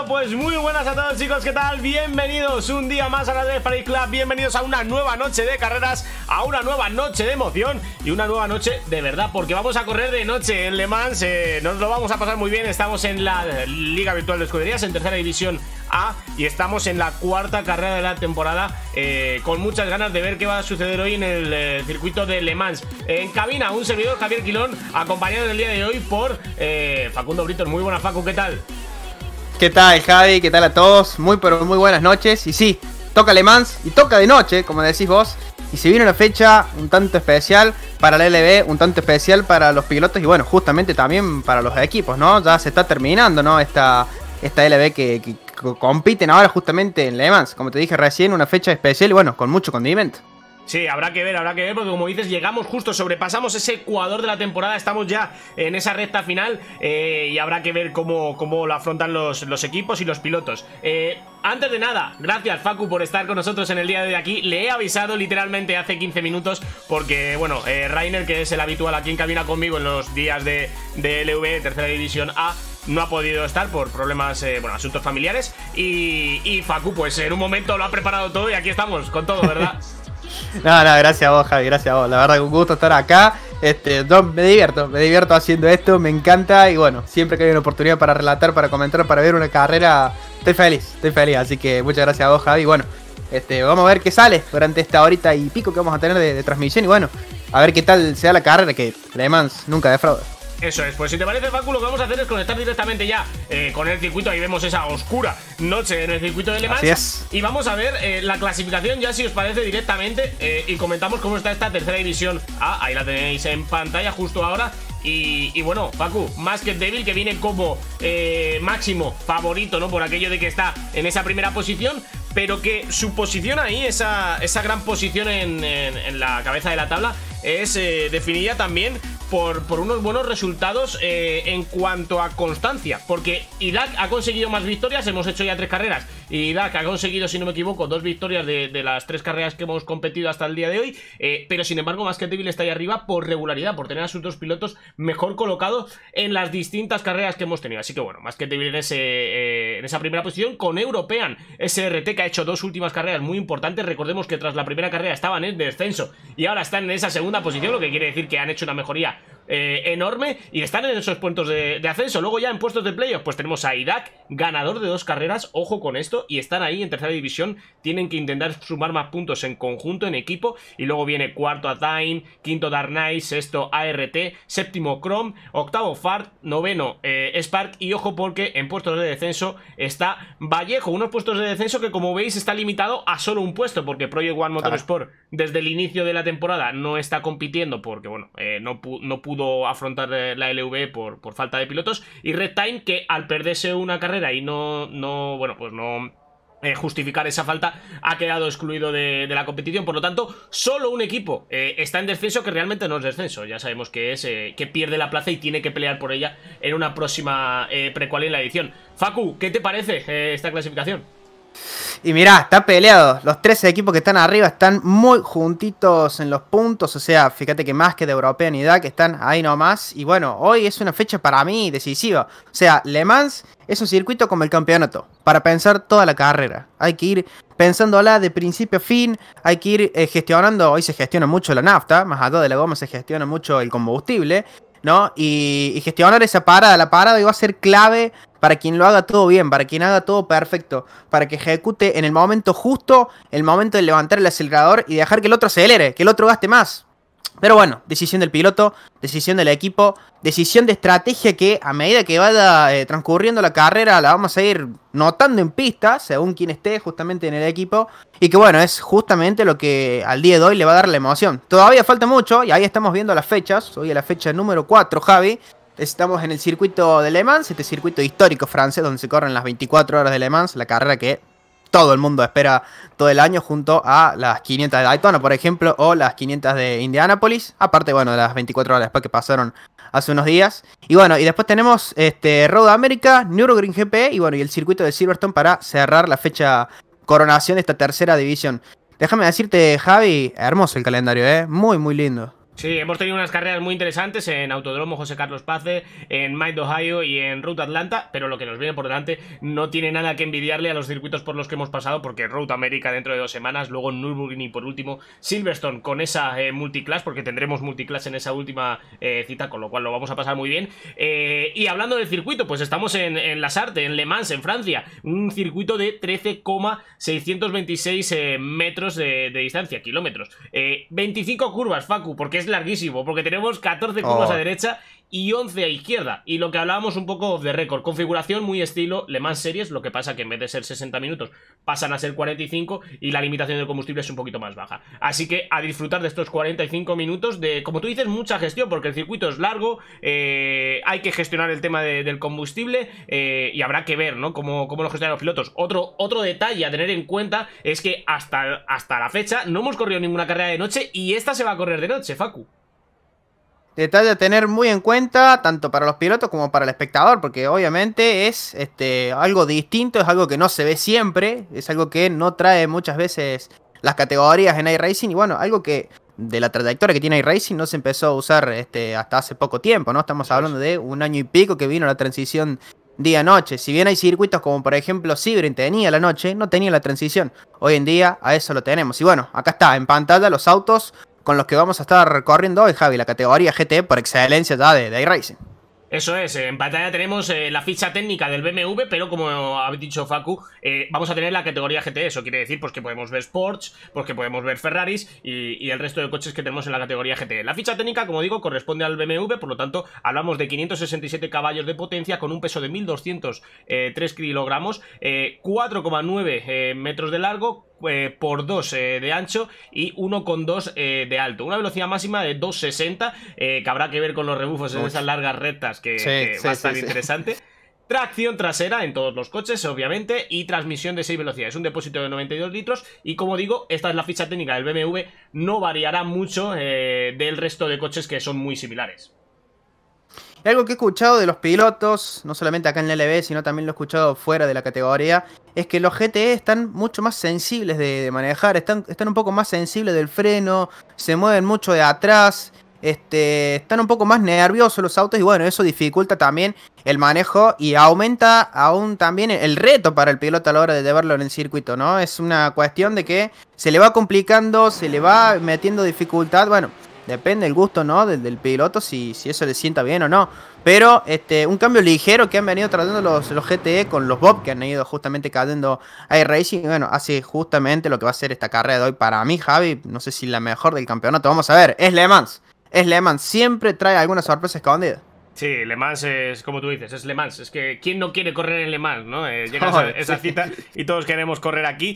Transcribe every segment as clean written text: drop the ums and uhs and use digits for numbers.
Pues muy buenas a todos, chicos, ¿qué tal? Bienvenidos un día más a la de Paris Club. Bienvenidos a una nueva noche de carreras, a una nueva noche de emoción y una nueva noche de verdad, porque vamos a correr de noche en Le Mans. Nos lo vamos a pasar muy bien. Estamos en la Liga Virtual de Escuderías, en tercera división A, y estamos en la cuarta carrera de la temporada, con muchas ganas de ver qué va a suceder hoy en el circuito de Le Mans. En cabina, un servidor, Javier Quilón, acompañado en el día de hoy por Facundo Britos. Muy buenas, Facu, ¿qué tal? ¿Qué tal, Javi? ¿Qué tal a todos? Muy buenas noches. Y sí, toca Le Mans y toca de noche, como decís vos. Y se viene una fecha un tanto especial para la LB, un tanto especial para los pilotos y bueno, justamente también para los equipos, ¿no? Ya se está terminando, ¿no? Esta LB que compiten ahora justamente en Le Mans. Como te dije recién, una fecha especial y bueno, con mucho condimento. Sí, habrá que ver, porque como dices, llegamos justo, sobrepasamos ese Ecuador de la temporada, estamos ya en esa recta final, y habrá que ver cómo lo afrontan los equipos y los pilotos. Antes de nada, gracias, Facu, por estar con nosotros en el día de hoy aquí. Le he avisado literalmente hace 15 minutos porque, bueno, Rainer, que es el habitual aquí en cabina conmigo en los días de LV, tercera división A, no ha podido estar por problemas, asuntos familiares, y Facu, pues en un momento lo ha preparado todo y aquí estamos con todo, ¿verdad? No, gracias a vos, Javi, gracias a vos. La verdad, un gusto estar acá. Yo me divierto haciendo esto, me encanta. Y bueno, siempre que hay una oportunidad para relatar, para comentar, para ver una carrera, estoy feliz. Así que muchas gracias a vos, Javi. Bueno, vamos a ver qué sale durante esta horita y pico que vamos a tener de transmisión. Y bueno, a ver qué tal sea la carrera, que Le Mans nunca defrauda. Eso es, pues si te parece, Facu, lo que vamos a hacer es conectar directamente ya con el circuito. Ahí vemos esa oscura noche en el circuito de Le Mans. Así es. Y vamos a ver la clasificación ya, si os parece, directamente, y comentamos cómo está esta tercera división A. Ahí la tenéis en pantalla justo ahora. Y bueno, Facu, Masked Devil, que viene como máximo favorito, ¿no? Por aquello de que está en esa primera posición, pero que su posición ahí, esa gran posición en la cabeza de la tabla, es definida también por unos buenos resultados en cuanto a constancia, porque Idak ha conseguido más victorias. Hemos hecho ya 3 carreras y Idak ha conseguido, si no me equivoco, 2 victorias de las 3 carreras que hemos competido hasta el día de hoy, pero sin embargo Masked Devil está ahí arriba por regularidad, por tener a sus dos pilotos mejor colocados en las distintas carreras que hemos tenido. Así que bueno, Masked Devil en esa primera posición, con European SRT, que ha hecho 2 últimas carreras muy importantes. Recordemos que tras la primera carrera estaban en descenso y ahora están en esa segunda posición, lo que quiere decir que han hecho una mejoría enorme y están en esos puestos de ascenso. Luego ya en puestos de playoff pues tenemos a Irak, ganador de 2 carreras, ojo con esto, y están ahí en tercera división. Tienen que intentar sumar más puntos en conjunto, en equipo, y luego viene cuarto Attain, quinto Dark Knight, sexto ART, séptimo Chrome, octavo Fart, noveno Spark, y ojo porque en puestos de descenso está Vallejo, unos puestos de descenso que, como veis, está limitado a solo un puesto, porque Project One Motorsport desde el inicio de la temporada no está compitiendo porque, bueno, no pudo afrontar la LV por falta de pilotos, y Red Time, que al perderse una carrera y no justificar esa falta, ha quedado excluido de la competición. Por lo tanto, solo un equipo está en descenso, que realmente no es descenso. Ya sabemos que es que pierde la plaza y tiene que pelear por ella en una próxima prequal en la edición. Facu, ¿qué te parece esta clasificación? Y mirá, está peleado. Los 13 equipos que están arriba están muy juntitos en los puntos. O sea, fíjate que más que de European y DAC están ahí nomás. Y bueno, hoy es una fecha para mí decisiva. O sea, Le Mans es un circuito como el campeonato, para pensar toda la carrera. Hay que ir pensándola de principio a fin. Hay que ir gestionando. Hoy se gestiona mucho la nafta. Más allá de la goma se gestiona mucho el combustible, ¿no? Y gestionar esa parada. La parada va a ser clave para quien lo haga todo bien, para quien haga todo perfecto, para que ejecute en el momento justo, el momento de levantar el acelerador y dejar que el otro acelere, que el otro gaste más. Pero bueno, decisión del piloto, decisión del equipo, decisión de estrategia que a medida que vaya transcurriendo la carrera la vamos a ir notando en pista, según quien esté justamente en el equipo. Y que bueno, es justamente lo que al día de hoy le va a dar la emoción. Todavía falta mucho y ahí estamos viendo las fechas. Hoy es la fecha número 4, Javi. Estamos en el circuito de Le Mans, este circuito histórico francés donde se corren las 24 horas de Le Mans, la carrera que todo el mundo espera todo el año, junto a las 500 de Daytona, por ejemplo, o las 500 de Indianápolis, aparte, bueno, de las 24 horas después que pasaron hace unos días. Y bueno, y después tenemos Road America, Nürburgring GP y bueno, y el circuito de Silverstone para cerrar la fecha coronación de esta tercera división. Déjame decirte, Javi, hermoso el calendario, muy lindo. Sí, hemos tenido unas carreras muy interesantes en Autodromo José Carlos Pace, en Mid Ohio y en Road Atlanta, pero lo que nos viene por delante no tiene nada que envidiarle a los circuitos por los que hemos pasado, porque Road America dentro de 2 semanas, luego Nürburgring y por último Silverstone con esa multiclass, porque tendremos multiclass en esa última cita, con lo cual lo vamos a pasar muy bien. Y hablando del circuito, pues estamos en La Sarthe, en Le Mans, en Francia, un circuito de 13,626 metros de distancia, kilómetros. 25 curvas, Facu, porque es larguísimo, porque tenemos 14 curvas a derecha y 11 a izquierda. Y lo que hablábamos un poco off the record, configuración muy estilo Le Mans Series, lo que pasa que en vez de ser 60 minutos pasan a ser 45 y la limitación del combustible es un poquito más baja. Así que a disfrutar de estos 45 minutos de, como tú dices, mucha gestión, porque el circuito es largo, hay que gestionar el tema del combustible y habrá que ver, ¿no?, cómo lo gestionan los pilotos. Otro detalle a tener en cuenta es que hasta la fecha no hemos corrido ninguna carrera de noche y esta se va a correr de noche, Facu. Detalle a tener muy en cuenta, tanto para los pilotos como para el espectador, porque obviamente es algo distinto, es algo que no se ve siempre, es algo que no trae muchas veces las categorías en iRacing, y bueno, algo que de la trayectoria que tiene iRacing no se empezó a usar hasta hace poco tiempo, ¿no? Estamos hablando de un año y pico que vino la transición día-noche. Si bien hay circuitos como por ejemplo Sebring tenía la noche, no tenía la transición. Hoy en día a eso lo tenemos. Y bueno, acá está, en pantalla los autos con los que vamos a estar recorriendo hoy, Javi, la categoría GT por excelencia ya de iRacing. Eso es, en pantalla tenemos la ficha técnica del BMW, pero como ha dicho Facu, vamos a tener la categoría GT. Eso quiere decir pues que podemos ver Sports, pues que podemos ver Ferraris y el resto de coches que tenemos en la categoría GT. La ficha técnica, como digo, corresponde al BMW, por lo tanto hablamos de 567 caballos de potencia con un peso de 1.203 kilogramos, 4,9 metros de largo, por 2 de ancho y 1,2 de alto. Una velocidad máxima de 260, que habrá que ver con los rebufos en esas largas rectas, que va a estar interesante. Tracción trasera en todos los coches, obviamente, y transmisión de 6 velocidades, un depósito de 92 litros. Y como digo, esta es la ficha técnica del BMW, no variará mucho del resto de coches que son muy similares. Y algo que he escuchado de los pilotos, no solamente acá en la LB, sino también lo he escuchado fuera de la categoría, es que los GTE están mucho más sensibles de manejar, están un poco más sensibles del freno, se mueven mucho de atrás, están un poco más nerviosos los autos y bueno, eso dificulta también el manejo y aumenta aún también el reto para el piloto a la hora de llevarlo en el circuito, ¿no? Es una cuestión de que se le va complicando, se le va metiendo dificultad, bueno. Depende del gusto, ¿no?, del piloto, si eso le sienta bien o no. Pero un cambio ligero que han venido trayendo los GTE con los Bob, que han ido justamente cayendo a iRacing. Bueno, hace justamente lo que va a ser esta carrera de hoy para mí, Javi. No sé si la mejor del campeonato. Vamos a ver, es Le Mans. Es Le Mans. Siempre trae alguna sorpresa escondida. Sí, Le Mans es, como tú dices, es Le Mans. Es que, ¿quién no quiere correr en Le Mans, no? Llega esa cita y todos queremos correr aquí.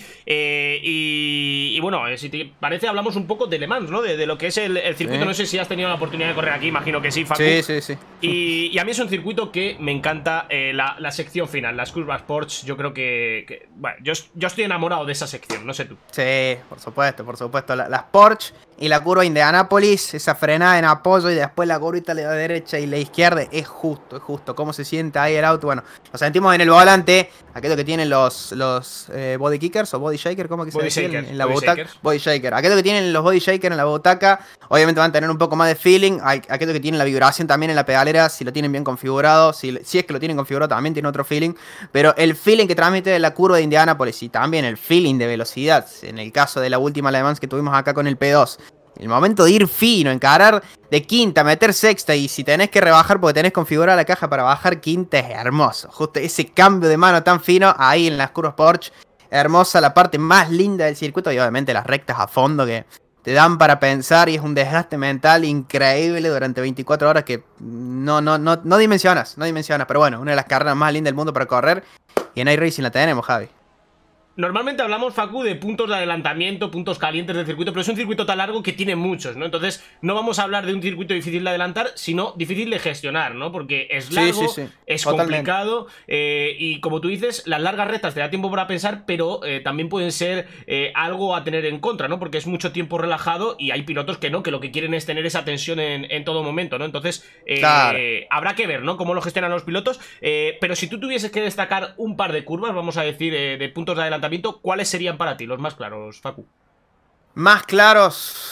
Y bueno, si te parece, hablamos un poco de Le Mans, ¿no? De lo que es el circuito. Sí. No sé si has tenido la oportunidad de correr aquí, imagino que sí, Facu. Sí. Y a mí es un circuito que me encanta la sección final, las curvas Porsche. Yo creo que bueno, yo estoy enamorado de esa sección, no sé tú. Sí, por supuesto. Las Porsche y la curva Indianápolis, esa frenada en apoyo y después la curvita a la derecha y la izquierda. Es justo. Cómo se siente ahí el auto. Bueno, lo sentimos en el volante. Aquello que tienen los body kickers o body shaker, ¿cómo que se dice? En la butaca. Body shaker. Aquello que tienen los body shaker en la butaca, obviamente van a tener un poco más de feeling. Aquello que tienen la vibración también en la pedalera, si lo tienen bien configurado, si es que lo tienen configurado también tiene otro feeling. Pero el feeling que transmite la curva de Indianápolis y también el feeling de velocidad, en el caso de la última Le Mans que tuvimos acá con el P2. El momento de ir fino, encarar de quinta, meter sexta y si tenés que rebajar porque tenés configurada la caja para bajar quinta es hermoso. Justo ese cambio de mano tan fino ahí en las curvas Porsche. Hermosa, la parte más linda del circuito y obviamente las rectas a fondo que te dan para pensar y es un desgaste mental increíble durante 24 horas que no dimensionas. Pero bueno, una de las carreras más lindas del mundo para correr y en iRacing la tenemos, Javi. Normalmente hablamos, Facu, de puntos de adelantamiento, puntos calientes del circuito, pero es un circuito tan largo que tiene muchos, ¿no? Entonces, no vamos a hablar de un circuito difícil de adelantar, sino difícil de gestionar, ¿no? Porque es largo, es complicado, y como tú dices, las largas rectas te da tiempo para pensar, pero también pueden ser algo a tener en contra, ¿no? Porque es mucho tiempo relajado y hay pilotos que no, que lo que quieren es tener esa tensión en todo momento, ¿no? Entonces, claro, habrá que ver, ¿no?, cómo lo gestionan los pilotos, pero si tú tuvieses que destacar un par de curvas, vamos a decir, de puntos de adelantamiento, ¿cuáles serían para ti los más claros, Facu? Más claros,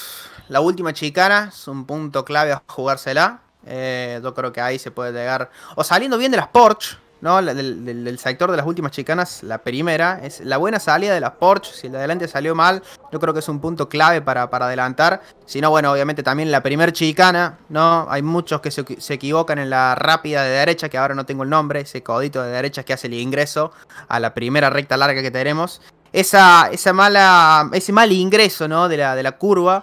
la última chicana es un punto clave a jugársela. Yo creo que ahí se puede llegar. O saliendo bien de las Porsche, ¿no? Del sector de las últimas chicanas, la primera. Es la buena salida de las Porsche. Si el de adelante salió mal, yo creo que es un punto clave para adelantar. Si no, bueno, obviamente también la primer chicana, ¿no? Hay muchos que se equivocan en la rápida de derecha, que ahora no tengo el nombre. Ese codito de derecha que hace el ingreso a la primera recta larga que tenemos. Ese mal ingreso, ¿no? de la curva.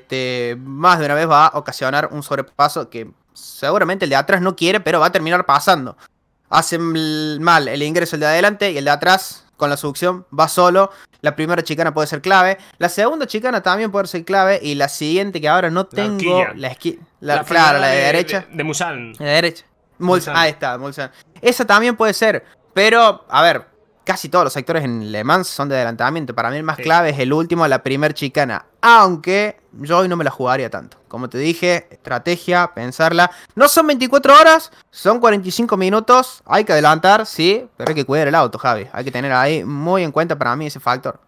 Más de una vez va a ocasionar un sobrepaso que seguramente el de atrás no quiere, pero va a terminar pasando. Hace mal el ingreso el de adelante y el de atrás con la succión va solo. La primera chicana puede ser clave. La segunda chicana también puede ser clave. Y la siguiente que ahora no tengo. Claro, la de derecha. De Mulsanne. La de derecha. Ahí está, Mulsanne. Esa también puede ser. Pero, a ver, casi todos los sectores en Le Mans son de adelantamiento. Para mí el más clave es el último, la primer chicana. Aunque yo hoy no me la jugaría tanto. Como te dije, estrategia, pensarla. No son 24 horas, son 45 minutos. Hay que adelantar, sí, pero hay que cuidar el auto, Javi. Hay que tener ahí muy en cuenta para mí ese factor.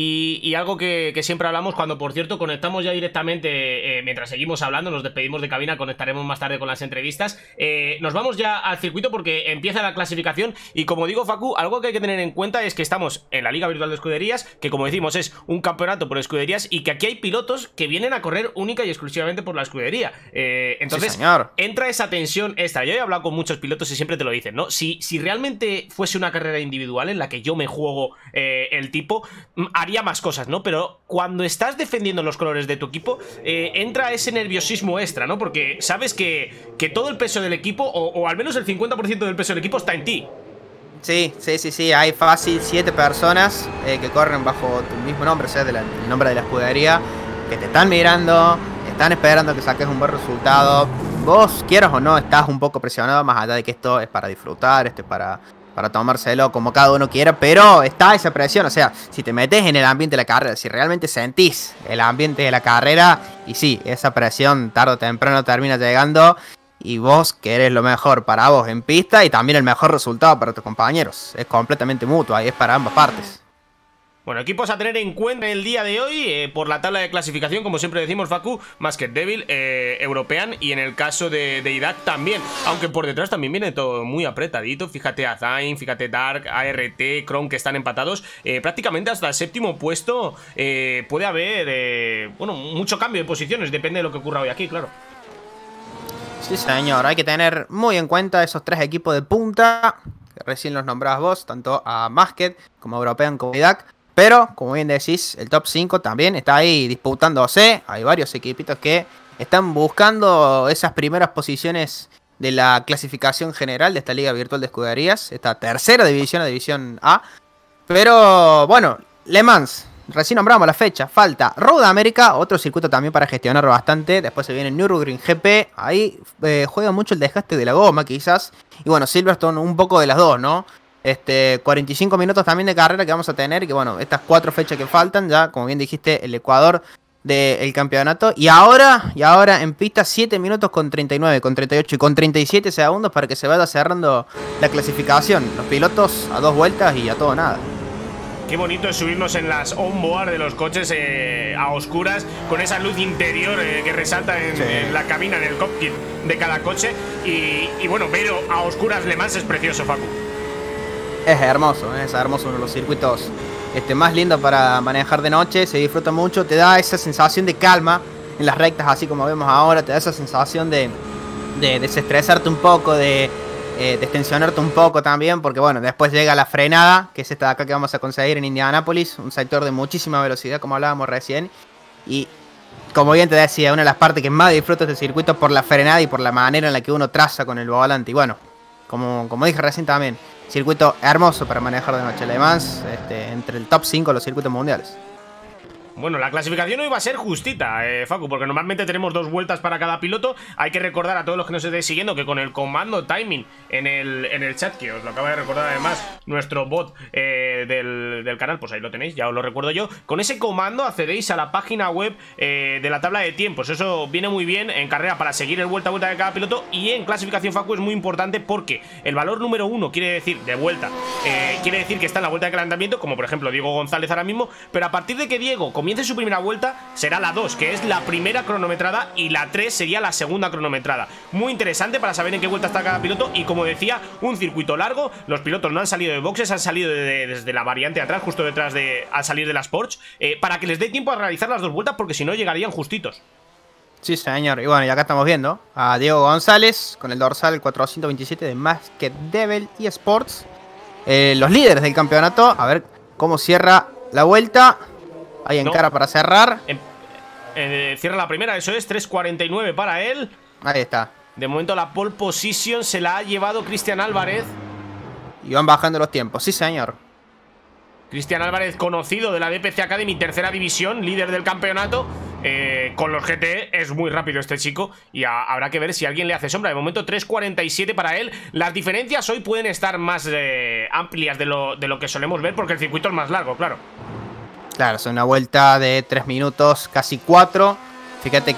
Y algo que siempre hablamos cuando, por cierto, conectamos ya directamente, mientras seguimos hablando, nos despedimos de cabina, conectaremos más tarde con las entrevistas. Nos vamos ya al circuito porque empieza la clasificación y, como digo, Facu, algo que hay que tener en cuenta es que estamos en la Liga Virtual de Escuderías, que, como decimos, es un campeonato por escuderías y que aquí hay pilotos que vienen a correr única y exclusivamente por la escudería. Entonces, sí, entra esa tensión extra. Yo he hablado con muchos pilotos y siempre te lo dicen, ¿no? Si realmente fuese una carrera individual en la que yo me juego el tipo, haría más cosas, ¿no? Pero cuando estás defendiendo los colores de tu equipo, entra ese nerviosismo extra, ¿no? Porque sabes que todo el peso del equipo, o al menos el 50% del peso del equipo está en ti. Sí, hay fácil 7 personas que corren bajo tu mismo nombre, o sea, el nombre de la escudería, que te están mirando, están esperando que saques un buen resultado. Vos, quieras o no, estás un poco presionado, más allá de que esto es para disfrutar, esto es para tomárselo como cada uno quiera, pero está esa presión. O sea, si te metes en el ambiente de la carrera, si realmente sentís el ambiente de la carrera, y sí, esa presión tarde o temprano termina llegando, y vos querés lo mejor para vos en pista y también el mejor resultado para tus compañeros. Es completamente mutuo, ahí es para ambas partes. Bueno, equipos a tener en cuenta en el día de hoy, por la tabla de clasificación, como siempre decimos, Facu, Masked Devil, European, y en el caso de IDAC también, aunque por detrás también viene todo muy apretadito. Fíjate a Zayn, fíjate Dark, ART, Chrome, que están empatados, prácticamente hasta el séptimo puesto. Puede haber, bueno, mucho cambio de posiciones, depende de lo que ocurra hoy aquí, claro. Sí, señor, hay que tener muy en cuenta esos 3 equipos de punta, que recién los nombrabas vos, tanto a Masked como a European como a IDAC. Pero, como bien decís, el top 5 también está ahí disputándose. Hay varios equipitos que están buscando esas primeras posiciones de la clasificación general de esta Liga Virtual de Escuderías. Esta tercera división, la división A. Pero, bueno, Le Mans, recién nombramos la fecha. Falta Road America, otro circuito también para gestionar bastante. Después se viene Nürburgring GP. Ahí juega mucho el desgaste de la goma, quizás. Y bueno, Silverstone un poco de las dos, ¿no? 45 minutos también de carrera que vamos a tener. Que bueno, estas 4 fechas que faltan, ya como bien dijiste, el Ecuador del campeonato. Y ahora en pista 7 minutos con 39, con 38 y con 37 segundos para que se vaya cerrando la clasificación. Los pilotos a 2 vueltas y a todo nada. Qué bonito es subirnos en las onboard de los coches a oscuras, con esa luz interior que resalta en la cabina, en el cockpit de cada coche. Y bueno, ver a oscuras Le Mans es precioso, Facu. Es hermoso, uno de los circuitos más lindos para manejar de noche. Se disfruta mucho, te da esa sensación de calma en las rectas, así como vemos ahora. Te da esa sensación de desestresarte un poco, de destensionarte un poco también, porque bueno, después llega la frenada, que es esta de acá que vamos a conseguir en Indianápolis, un sector de muchísima velocidad, como hablábamos recién. Y como bien te decía, una de las partes que más disfruto de este circuito por la frenada y por la manera en la que uno traza con el volante. Y bueno, como dije recién también, circuito hermoso para manejar de noche. Le Mans, entre el top 5 de los circuitos mundiales. Bueno, la clasificación hoy va a ser justita, Facu, porque normalmente tenemos 2 vueltas para cada piloto. Hay que recordar a todos los que nos estéis siguiendo que con el comando timing en el chat, que os lo acaba de recordar además nuestro bot del canal, pues ahí lo tenéis, ya os lo recuerdo yo. Con ese comando accedéis a la página web de la tabla de tiempos. Eso viene muy bien en carrera para seguir el vuelta a vuelta de cada piloto, y en clasificación, Facu, es muy importante porque el valor número 1 quiere decir de vuelta, quiere decir que está en la vuelta de calentamiento, como por ejemplo Diego González ahora mismo, pero a partir de que Diego comience su primera vuelta será la 2, que es la primera cronometrada, y la 3 sería la segunda cronometrada. Muy interesante para saber en qué vuelta está cada piloto, y como decía, un circuito largo. Los pilotos no han salido de boxes, han salido desde la variante atrás, justo detrás de al salir de las Porsche, para que les dé tiempo a realizar las 2 vueltas, porque si no llegarían justitos. Sí, señor. Y bueno, y acá estamos viendo a Diego González con el dorsal 427 de Masked Devil eSports. Los líderes del campeonato. A ver cómo cierra la vuelta. Ahí encara para cerrar. Cierra la primera, eso es, 3.49 para él. Ahí está. De momento la pole position se la ha llevado Cristian Álvarez. Y van bajando los tiempos, sí señor. Cristian Álvarez, conocido de la DPC Academy, tercera división, líder del campeonato. Con los GTE es muy rápido este chico, y habrá que ver si alguien le hace sombra. De momento 3.47 para él. Las diferencias hoy pueden estar más amplias de lo que solemos ver, porque el circuito es más largo, claro. Claro, es una vuelta de 3 minutos, casi 4. Fíjate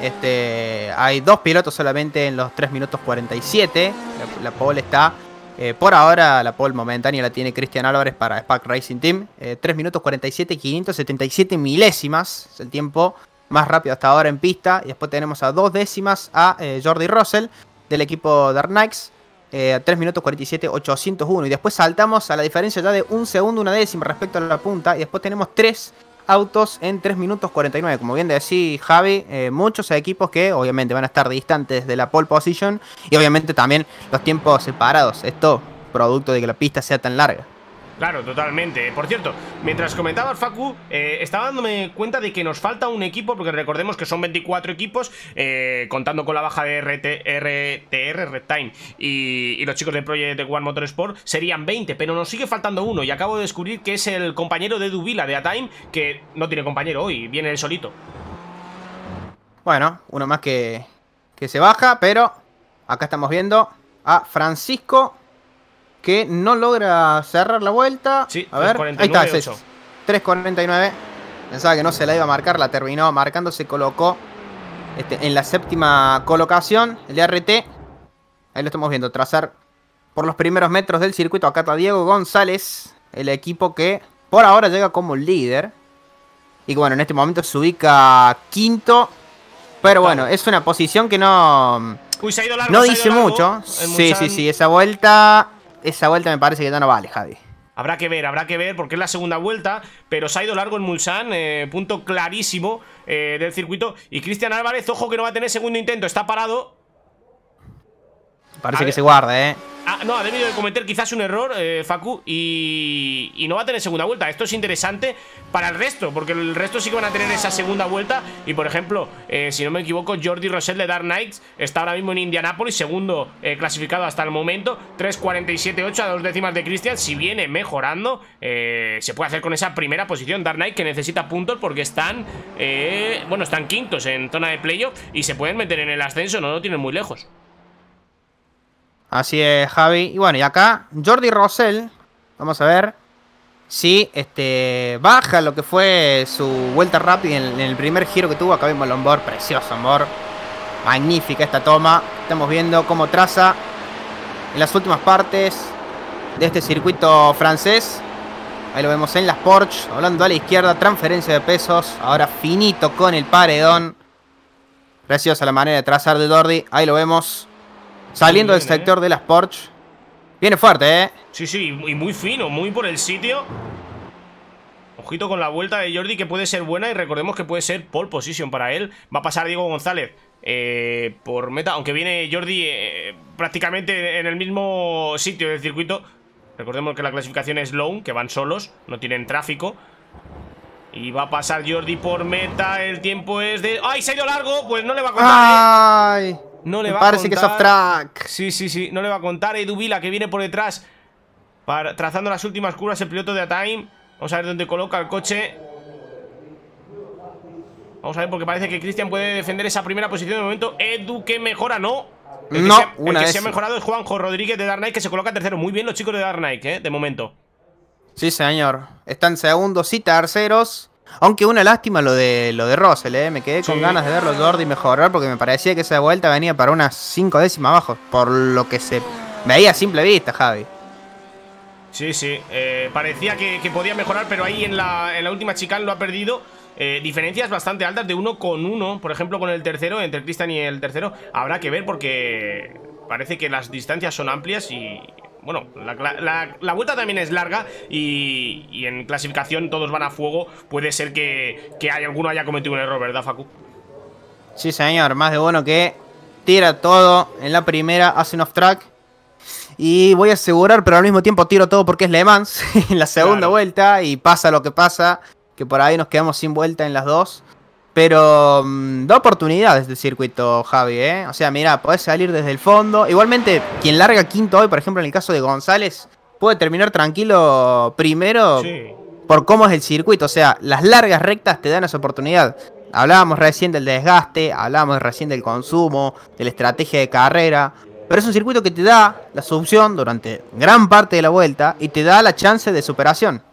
que hay 2 pilotos solamente en los 3 minutos 47. La pole está... por ahora la pole momentánea la tiene Cristian Álvarez para Spark Racing Team. 3 minutos 47, 577 milésimas. Es el tiempo más rápido hasta ahora en pista. Y después tenemos a 2 décimas a Jordi Russell del equipo Dark Knights. 3 minutos 47, 801. Y después saltamos a la diferencia ya de 1 segundo, 1 décima respecto a la punta. Y después tenemos 3 autos en 3 minutos 49. Como bien decía Javi, muchos equipos que obviamente van a estar distantes de la pole position. Y obviamente también los tiempos separados. Esto producto de que la pista sea tan larga. Claro, totalmente. Por cierto, mientras comentabas, Facu, estaba dándome cuenta de que nos falta un equipo, porque recordemos que son 24 equipos, contando con la baja de RTR, Red Time, y los chicos de Project One Motorsport, serían 20, pero nos sigue faltando uno, y acabo de descubrir que es el compañero de Edu Vila de A-Time, que no tiene compañero hoy, viene él solito. Bueno, uno más que se baja, pero acá estamos viendo a Francisco, que no logra cerrar la vuelta. Sí, a ver, ahí está, 3.49. Pensaba que no se la iba a marcar, la terminó marcando, se colocó en la 7ª colocación, el de RT. Ahí lo estamos viendo, trazar por los primeros metros del circuito. Acá está Diego González, el equipo que por ahora llega como líder. Y bueno, en este momento se ubica quinto. Pero bueno, es una posición que no... Uy, se ha ido largo, no dice mucho. Sí, esa vuelta me parece que ya no vale, Javi. Habrá que ver, porque es la segunda vuelta, pero se ha ido largo en Mulsanne, punto clarísimo del circuito. Y Cristian Álvarez, ojo que no va a tener segundo intento, está parado. Parece que se guarda, No, ha debido de cometer quizás un error, Facu, y no va a tener segunda vuelta. Esto es interesante para el resto, porque el resto sí que van a tener esa segunda vuelta. Y por ejemplo, si no me equivoco, Jordi Russell de Dark Knights está ahora mismo en Indianápolis, segundo clasificado hasta el momento, 3.47.8 a 2 décimas de Cristian. Si viene mejorando, se puede hacer con esa primera posición Dark Knight, que necesita puntos porque están, están quintos en zona de playoff y se pueden meter en el ascenso, no lo tienen muy lejos. Así es, Javi. Y bueno, y acá Jordi Russell, vamos a ver si baja lo que fue su vuelta rápida en el primer giro que tuvo. Acá vimos el onboard, precioso onboard. Magnífica esta toma. Estamos viendo cómo traza en las últimas partes de este circuito francés. Ahí lo vemos en las Porsche, hablando a la izquierda, transferencia de pesos. Ahora finito con el paredón. Preciosa la manera de trazar de Jordi. Ahí lo vemos. Saliendo del sector de las Porsche. Viene fuerte, Sí, y muy fino, muy por el sitio. Ojito con la vuelta de Jordi, que puede ser buena. Y recordemos que puede ser pole position para él. Va a pasar Diego González por meta, aunque viene Jordi prácticamente en el mismo sitio del circuito. Recordemos que la clasificación es lone, que van solos, no tienen tráfico. Y va a pasar Jordi por meta. El tiempo es de... ¡Ay, se ha ido largo! Pues no le va a contar. ¡Ay! No le me va parece a contar. Que es off track. Sí, no le va a contar. Edu Vila, que viene por detrás, trazando las últimas curvas, el piloto de A-Time. Vamos a ver dónde coloca el coche. Vamos a ver, porque parece que Cristian puede defender esa primera posición de momento. Edu, que mejora, ¿no? El que se ha mejorado es Juanjo Rodríguez de Dark Knight, que se coloca tercero. Muy bien los chicos de Dark Knight, de momento. Sí, señor. Están segundos y terceros. Aunque una lástima lo de Russell, ¿eh? Me quedé con ganas de verlo Jordi mejorar porque me parecía que esa vuelta venía para unas 5 décimas abajo. Por lo que se veía a simple vista, Javi. Sí, sí. Parecía que podía mejorar, pero ahí en la última chicane lo ha perdido. Diferencias bastante altas de 1,1, por ejemplo, con el tercero, entre Christian y el tercero. Habrá que ver porque parece que las distancias son amplias y... Bueno, la vuelta también es larga y en clasificación todos van a fuego. Puede ser que alguno haya cometido un error, ¿verdad, Facu? Sí, señor. Más de uno que tira todo en la primera, hace un off-track. Y voy a asegurar, pero al mismo tiempo tiro todo porque es Le Mans en la segunda vuelta. Y pasa lo que pasa, que por ahí nos quedamos sin vuelta en las dos. Pero da oportunidades este circuito, Javi, ¿eh? O sea, mira, podés salir desde el fondo. Igualmente, quien larga quinto hoy, por ejemplo, en el caso de González, puede terminar tranquilo primero por cómo es el circuito. O sea, las largas rectas te dan esa oportunidad. Hablábamos recién del desgaste, hablábamos recién del consumo, de la estrategia de carrera. Pero es un circuito que te da la solución durante gran parte de la vuelta y te da la chance de superación.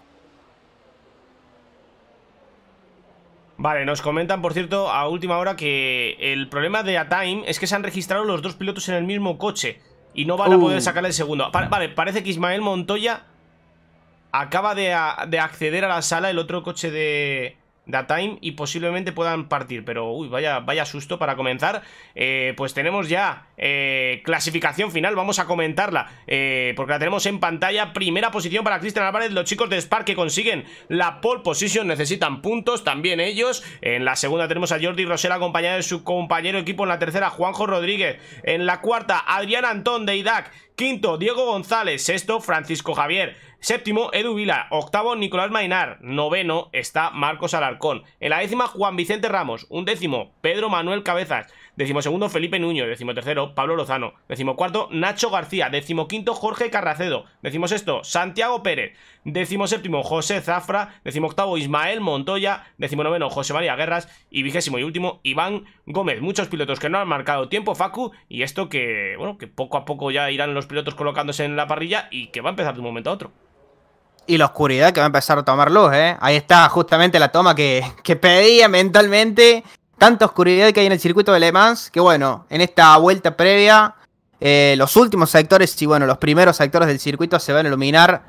Vale, nos comentan, por cierto, a última hora que el problema de A-Time es que se han registrado los dos pilotos en el mismo coche y no van a poder sacar el segundo. Vale, parece que Ismael Montoya acaba de acceder a la sala, el otro coche de A-Time, y posiblemente puedan partir. Pero, uy, vaya susto para comenzar. Pues tenemos ya clasificación final, vamos a comentarla porque la tenemos en pantalla. Primera posición para Cristian Álvarez, los chicos de Spark que consiguen la pole position, necesitan puntos también ellos. En la segunda tenemos a Jordi Rosell acompañado de su compañero de equipo. En la tercera, Juanjo Rodríguez. En la cuarta, Adrián Antón de IDAC. Quinto, Diego González. Sexto, Francisco Javier. Séptimo, Edu Vila. Octavo, Nicolás Mainar. Noveno está Marcos Alarcón. En la décima, Juan Vicente Ramos. Undécimo, Pedro Manuel Cabezas. Decimosegundo, Felipe Nuño. Decimotercero, Pablo Lozano. Decimocuarto, Nacho García. Decimoquinto, Jorge Carracedo. Decimosexto, Santiago Pérez. Decimoséptimo, José Zafra. Decimoctavo, Ismael Montoya. Decimonoveno, José María Guerras. Y vigésimo y último, Iván Gómez. Muchos pilotos que no han marcado tiempo, Facu. Y esto que, bueno, que poco a poco ya irán los pilotos colocándose en la parrilla y que va a empezar de un momento a otro. Y la oscuridad que va a empezar a tomar luz, ¿eh? Ahí está justamente la toma que pedía mentalmente. Tanta oscuridad que hay en el circuito de Le Mans, que bueno, en esta vuelta previa, los últimos sectores y bueno, los primeros sectores del circuito se van a iluminar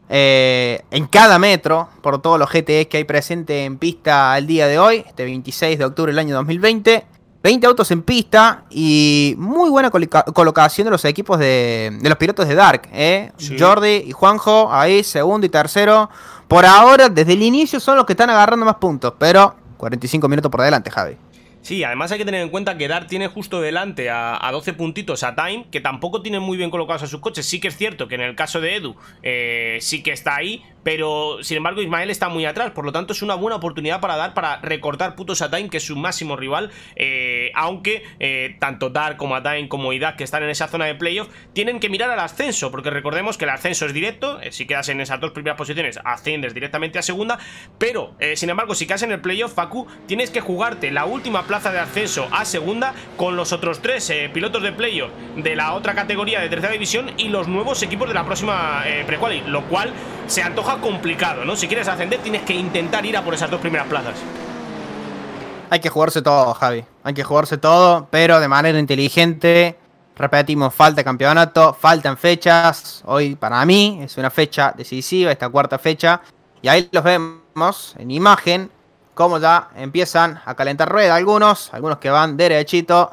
en cada metro por todos los GTEs que hay presente en pista al día de hoy, este 26 de octubre del año 2020. 20 autos en pista y muy buena colocación de los equipos de los pilotos de Dark, ¿eh? Sí. Jordi y Juanjo ahí, segundo y tercero. Por ahora, desde el inicio son los que están agarrando más puntos, pero 45 minutos por delante, Javi. Sí, además hay que tener en cuenta que Dart tiene justo delante a 12 puntitos a Time, que tampoco tienen muy bien colocados a sus coches. Sí que es cierto que en el caso de Edu sí que está ahí, pero sin embargo Ismael está muy atrás. Por lo tanto es una buena oportunidad para Dart para recortar puntos a Time, que es su máximo rival. Aunque tanto Dart como a Time como Idak, que están en esa zona de playoff, tienen que mirar al ascenso, porque recordemos que el ascenso es directo. Si quedas en esas dos primeras posiciones asciendes directamente a segunda. Pero sin embargo si quedas en el playoff, Facu, tienes que jugarte la última plaza de ascenso a segunda con los otros tres pilotos de playoff de la otra categoría de tercera división y los nuevos equipos de la próxima pre-quali, lo cual se antoja complicado, ¿no? Si quieres ascender tienes que intentar ir a por esas dos primeras plazas. Hay que jugarse todo, Javi. Hay que jugarse todo, pero de manera inteligente. Repetimos, falta campeonato, faltan fechas. Hoy para mí es una fecha decisiva, esta cuarta fecha. Y ahí los vemos en imagen, cómo ya empiezan a calentar rueda algunos que van derechito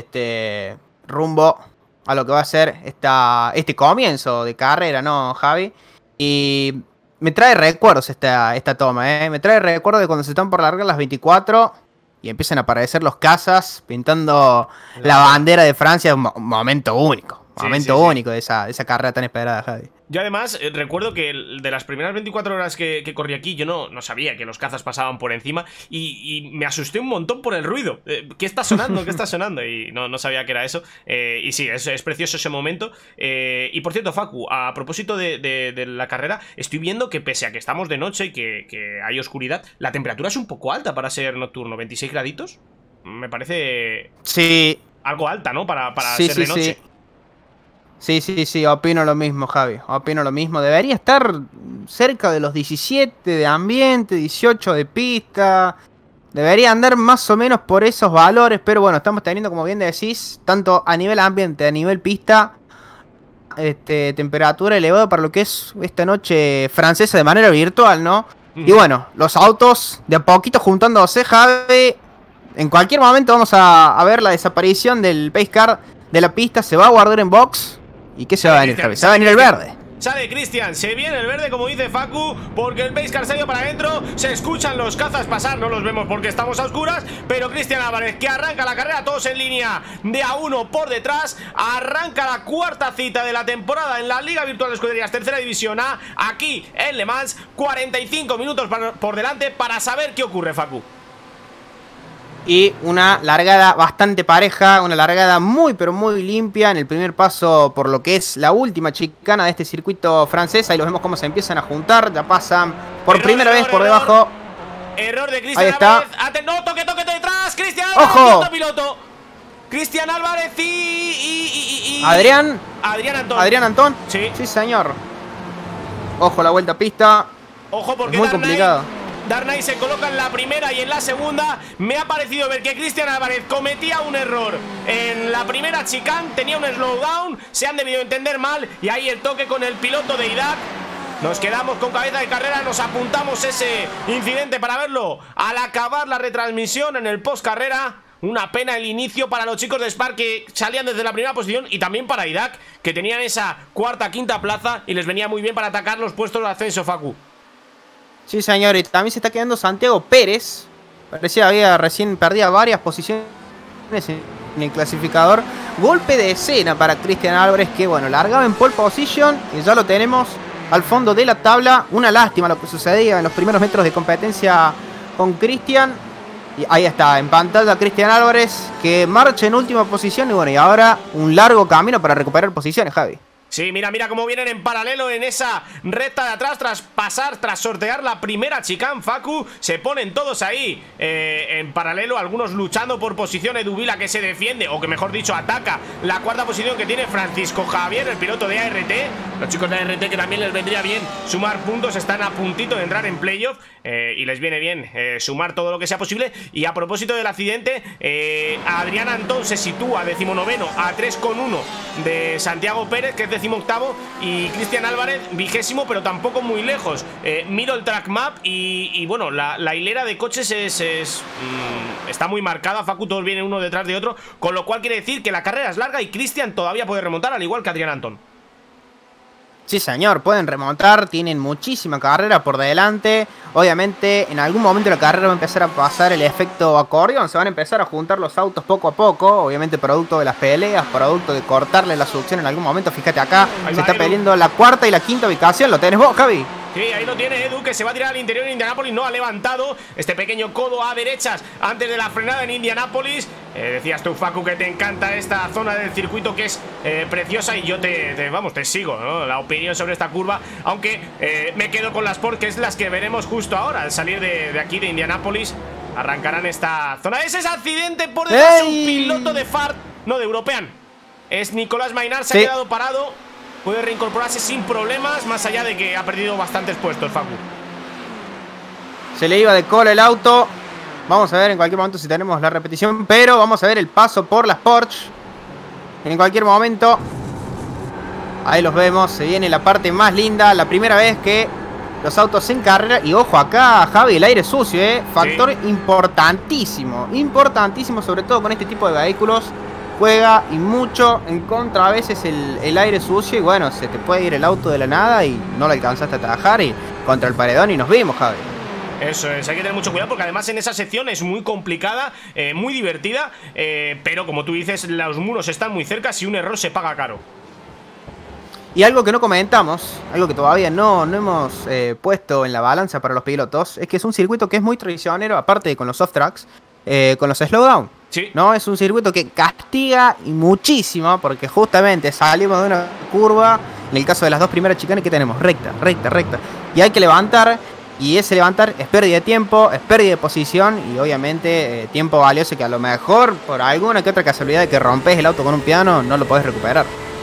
rumbo a lo que va a ser este comienzo de carrera, ¿no, Javi? Y me trae recuerdos esta toma, ¿eh? Me trae recuerdos de cuando se están por largar las 24 y empiezan a aparecer los cazas pintando la bandera de Francia. Un momento único. Momento único de esa carrera tan esperada, Javi. Yo además recuerdo que de las primeras 24 horas que corrí aquí, yo no sabía que los cazas pasaban por encima y me asusté un montón por el ruido. ¿Qué está sonando? ¿Qué está sonando? Y no sabía que era eso. Y sí, es precioso ese momento. Y por cierto, Facu, a propósito de la carrera, estoy viendo que pese a que estamos de noche y que hay oscuridad, la temperatura es un poco alta para ser nocturno. 26 graditos. Me parece... Sí. Algo alta, ¿no? Para ser de noche. Sí, sí, sí, opino lo mismo, Javi. Opino lo mismo. Debería estar cerca de los 17 de ambiente, 18 de pista. Debería andar más o menos por esos valores, pero bueno, estamos teniendo, como bien decís, tanto a nivel ambiente, a nivel pista, temperatura elevada para lo que es esta noche francesa de manera virtual, ¿no? Y bueno, los autos de a poquito juntándose, Javi. En cualquier momento vamos a ver la desaparición del pace car de la pista. Se va a guardar en box. ¿Y qué se va a venir, Javi? Se va a venir el verde. Sale Cristian, se viene el verde, como dice Facu, porque el pacecar se ha ido para adentro. Se escuchan los cazas pasar, no los vemos porque estamos a oscuras. Pero Cristian Álvarez, que arranca la carrera, todos en línea de a uno por detrás. Arranca la cuarta cita de la temporada en la Liga Virtual de Escuderías Tercera División A, aquí en Le Mans. 45 minutos por delante para saber qué ocurre, Facu. Y una largada bastante pareja, una largada muy pero muy limpia en el primer paso por lo que es la última chicana de este circuito francés. Ahí los vemos cómo se empiezan a juntar, ya pasan por primera vez por debajo. Error de Cristian Ahí está. Álvarez. No, toque detrás, Cristian Álvarez. ¡Ojo! Piloto. Cristian Álvarez y Adrián Antón. Adrián Antón. Sí. Sí, señor. Ojo la vuelta a pista. Ojo porque es muy complicado. Darnay se coloca en la primera y en la segunda. Me ha parecido ver que Cristian Álvarez cometía un error en la primera chicane, tenía un slowdown, se han debido entender mal. Y ahí el toque con el piloto de IDAC. Nos quedamos con cabeza de carrera, nos apuntamos ese incidente para verlo al acabar la retransmisión en el post carrera. Una pena el inicio para los chicos de Spark, que salían desde la primera posición, y también para IDAC, que tenían esa cuarta, quinta plaza y les venía muy bien para atacar los puestos de ascenso, Facu. Sí, señor, y también se está quedando Santiago Pérez. Parecía recién perdía varias posiciones en el clasificador. Golpe de escena para Cristian Álvarez, que bueno, largaba en pole position y ya lo tenemos al fondo de la tabla. Una lástima lo que sucedía en los primeros metros de competencia con Cristian. Y ahí está, en pantalla Cristian Álvarez, que marcha en última posición. Y bueno, y ahora un largo camino para recuperar posiciones, Javi. Sí, mira cómo vienen en paralelo en esa recta de atrás, tras sortear la primera chicane, Facu. Se ponen todos ahí en paralelo, algunos luchando por posición. Edu Vila, que se defiende, o que mejor dicho ataca la cuarta posición que tiene Francisco Javier, el piloto de ART. Los chicos de ART, que también les vendría bien sumar puntos, están a puntito de entrar en playoff, y les viene bien sumar todo lo que sea posible. Y a propósito del accidente, Adrián Antón se sitúa 19º a 3,1 de Santiago Pérez, que es 18º, y Cristian Álvarez 20º, pero tampoco muy lejos. Miro el track map y bueno, la hilera de coches está muy marcada, Facu, todos vienen uno detrás de otro, con lo cual quiere decir que la carrera es larga y Cristian todavía puede remontar, al igual que Adrián Antón. Sí, señor, pueden remontar, tienen muchísima carrera por delante. Obviamente, en algún momento de la carrera va a empezar a pasar el efecto acordeón. Se van a empezar a juntar los autos poco a poco. Obviamente, producto de las peleas, producto de cortarle la succión en algún momento. Fíjate acá, se está peleando la cuarta y la quinta ubicación. ¿Lo tenés vos, Javi? Sí, ahí lo tiene Edu, que se va a tirar al interior en Indianápolis. No ha levantado este pequeño codo a derechas antes de la frenada en Indianápolis. Decías tú, Facu, que te encanta esta zona del circuito, que es preciosa, y yo te sigo, ¿no? La opinión sobre esta curva, aunque me quedo con las Sport, que es las que veremos justo ahora al salir de aquí de Indianápolis. Arrancarán esta zona. Ese es accidente por detrás de un piloto de FART, no, de European. Es Nicolás Maynard, se ha quedado parado. Puede reincorporarse sin problemas, más allá de que ha perdido bastantes puestos, Facu. Se le iba de cola el auto. Vamos a ver en cualquier momento si tenemos la repetición, pero vamos a ver el paso por las Porsche. En cualquier momento. Ahí los vemos, se viene la parte más linda, la primera vez que los autos en carrera. Y ojo acá, Javi, el aire sucio, factor importantísimo. Importantísimo, sobre todo con este tipo de vehículos. Juega y mucho en contra a veces el aire sucio. Y bueno, se te puede ir el auto de la nada y no lo alcanzaste a atajar y contra el paredón y nos vimos, Javi. Eso es, hay que tener mucho cuidado porque además en esa sección es muy complicada, muy divertida, pero como tú dices, los muros están muy cerca, si un error se paga caro. Y algo que no comentamos, algo que todavía no hemos puesto en la balanza para los pilotos, es que es un circuito que es muy traicionero, aparte de con los soft tracks, con los slowdown. Sí. ¿No? Es un circuito que castiga y muchísimo, porque justamente salimos de una curva, en el caso de las dos primeras chicanes que tenemos, recta, y hay que levantar, y ese levantar es pérdida de tiempo, es pérdida de posición, y obviamente tiempo valioso que a lo mejor, por alguna que otra casualidad de que rompes el auto con un piano, no lo podés recuperar.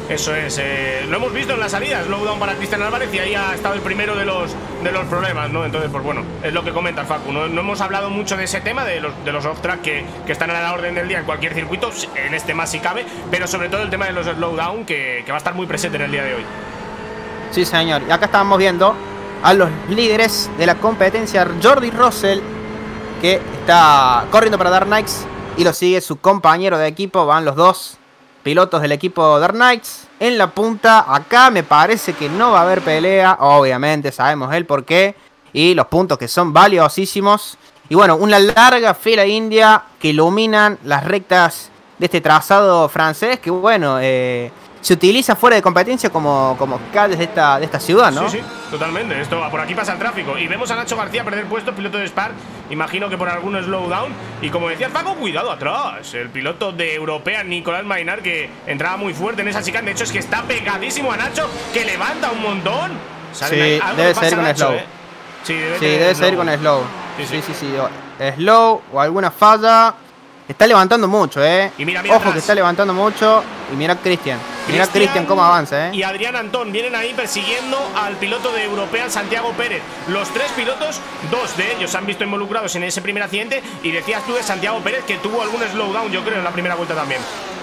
Eso es, lo hemos visto en la salida, slowdown para Cristian Álvarez y ahí ha estado el primero de los problemas, ¿no? Entonces, pues bueno, es lo que comenta Facu, no hemos hablado mucho de ese tema, de los off-track que están a la orden del día en cualquier circuito, en este más si cabe, pero sobre todo el tema de los slowdown que va a estar muy presente en el día de hoy. Sí, señor, y acá estábamos viendo a los líderes de la competencia, Jordi Russell, que está corriendo para Dark Knights, y lo sigue su compañero de equipo, van los dos pilotos del equipo Dark Knights en la punta. Acá me parece que no va a haber pelea, obviamente sabemos el porqué y los puntos que son valiosísimos. Y bueno, una larga fila india que iluminan las rectas de este trazado francés que bueno, se utiliza fuera de competencia como calles de esta ciudad, ¿no? Sí, sí, totalmente. Esto, por aquí pasa el tráfico. Y vemos a Nacho García perder puesto, piloto de Spark. Imagino que por algún slowdown. Y como decía Paco, cuidado atrás. El piloto de European, Nicolás Maynard, que entraba muy fuerte en esa chicane. De hecho, es que está pegadísimo a Nacho, que levanta un montón. Sí, debe ser con slow. Sí, debe ser con slow. Sí. Slow o alguna falla. Está levantando mucho, Y mira Ojo atrás. que está levantando mucho. Y mira Cristian. Mira Cristian cómo avanza, Y Adrián Antón vienen ahí persiguiendo al piloto de European, Santiago Pérez. Los tres pilotos, dos de ellos se han visto involucrados en ese primer accidente. Y decías tú de Santiago Pérez que tuvo algún slowdown, yo creo, en la primera vuelta también.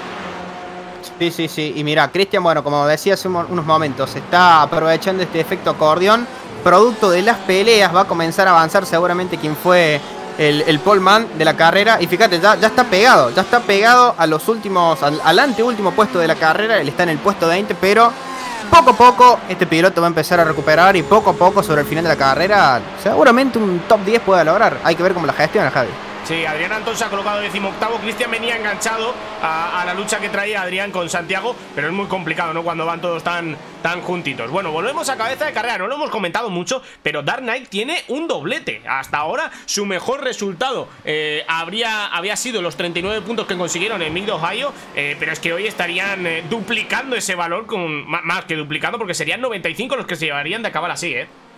Sí. Y mira, Cristian, bueno, como decía hace unos momentos, está aprovechando este efecto acordeón. Producto de las peleas, va a comenzar a avanzar seguramente quien fue el poleman de la carrera. Y fíjate, ya está pegado a los últimos, al anteúltimo puesto de la carrera. Él está en el puesto 20, pero poco a poco este piloto va a empezar a recuperar. Y poco a poco sobre el final de la carrera seguramente un top 10 pueda lograr. Hay que ver cómo la gestiona, Javi. Sí, Adrián Antón se ha colocado 18º. Cristian venía enganchado a la lucha que traía Adrián con Santiago, pero es muy complicado, ¿no? Cuando van todos tan juntitos. Bueno, volvemos a cabeza de carrera. No lo hemos comentado mucho, pero Dark Knight tiene un doblete. Hasta ahora su mejor resultado había sido los 39 puntos que consiguieron en Mid Ohio, pero es que hoy estarían duplicando ese valor, más que duplicando, porque serían 95 los que se llevarían de acabar así,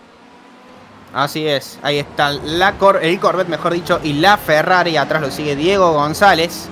Así es, ahí está el Corvette, mejor dicho, y la Ferrari. Atrás lo sigue Diego González,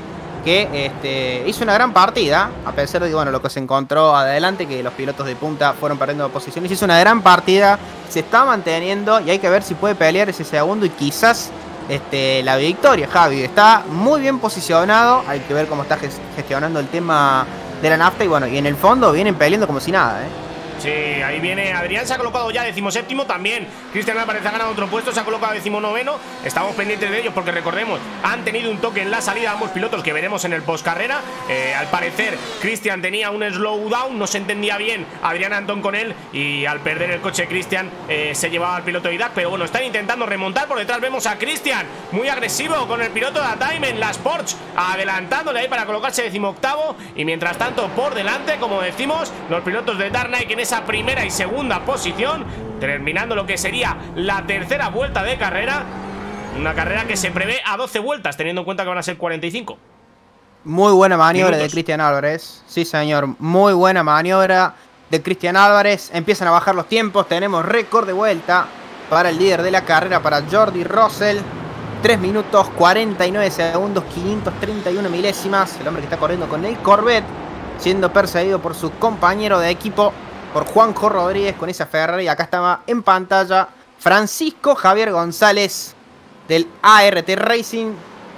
que hizo una gran partida, a pesar de lo que se encontró adelante, que los pilotos de punta fueron perdiendo posiciones. Hizo una gran partida, se está manteniendo y hay que ver si puede pelear ese segundo y quizás la victoria. Javi está muy bien posicionado, hay que ver cómo está gestionando el tema de la nafta. Y bueno, y en el fondo vienen peleando como si nada, Sí, ahí viene Adrián, se ha colocado ya 17º también. Cristian Álvarez ha ganado otro puesto, se ha colocado 19º. Estamos pendientes de ellos porque recordemos, han tenido un toque en la salida ambos pilotos que veremos en el postcarrera. Al parecer, Cristian tenía un slowdown, no se entendía bien Adrián Antón con él. Y al perder el coche Cristian se llevaba al piloto de Idac. Pero bueno, están intentando remontar. Por detrás vemos a Cristian, muy agresivo con el piloto de Atime en las Porsche, adelantándole ahí para colocarse 18º. Y mientras tanto, por delante, como decimos, los pilotos de Dark Knight en esa primera y segunda posición, terminando lo que sería la tercera vuelta de carrera. Una carrera que se prevé a 12 vueltas, teniendo en cuenta que van a ser 45. Muy buena maniobra de Cristian Álvarez. Sí, señor, muy buena maniobra de Cristian Álvarez. Empiezan a bajar los tiempos, tenemos récord de vuelta para el líder de la carrera, para Jordi Russell. 3 minutos 49 segundos 531 milésimas. El hombre que está corriendo con el Corvette, siendo perseguido por su compañero de equipo, por Juanjo Rodríguez con esa Ferrari. Acá estaba en pantalla Francisco Javier González del ART Racing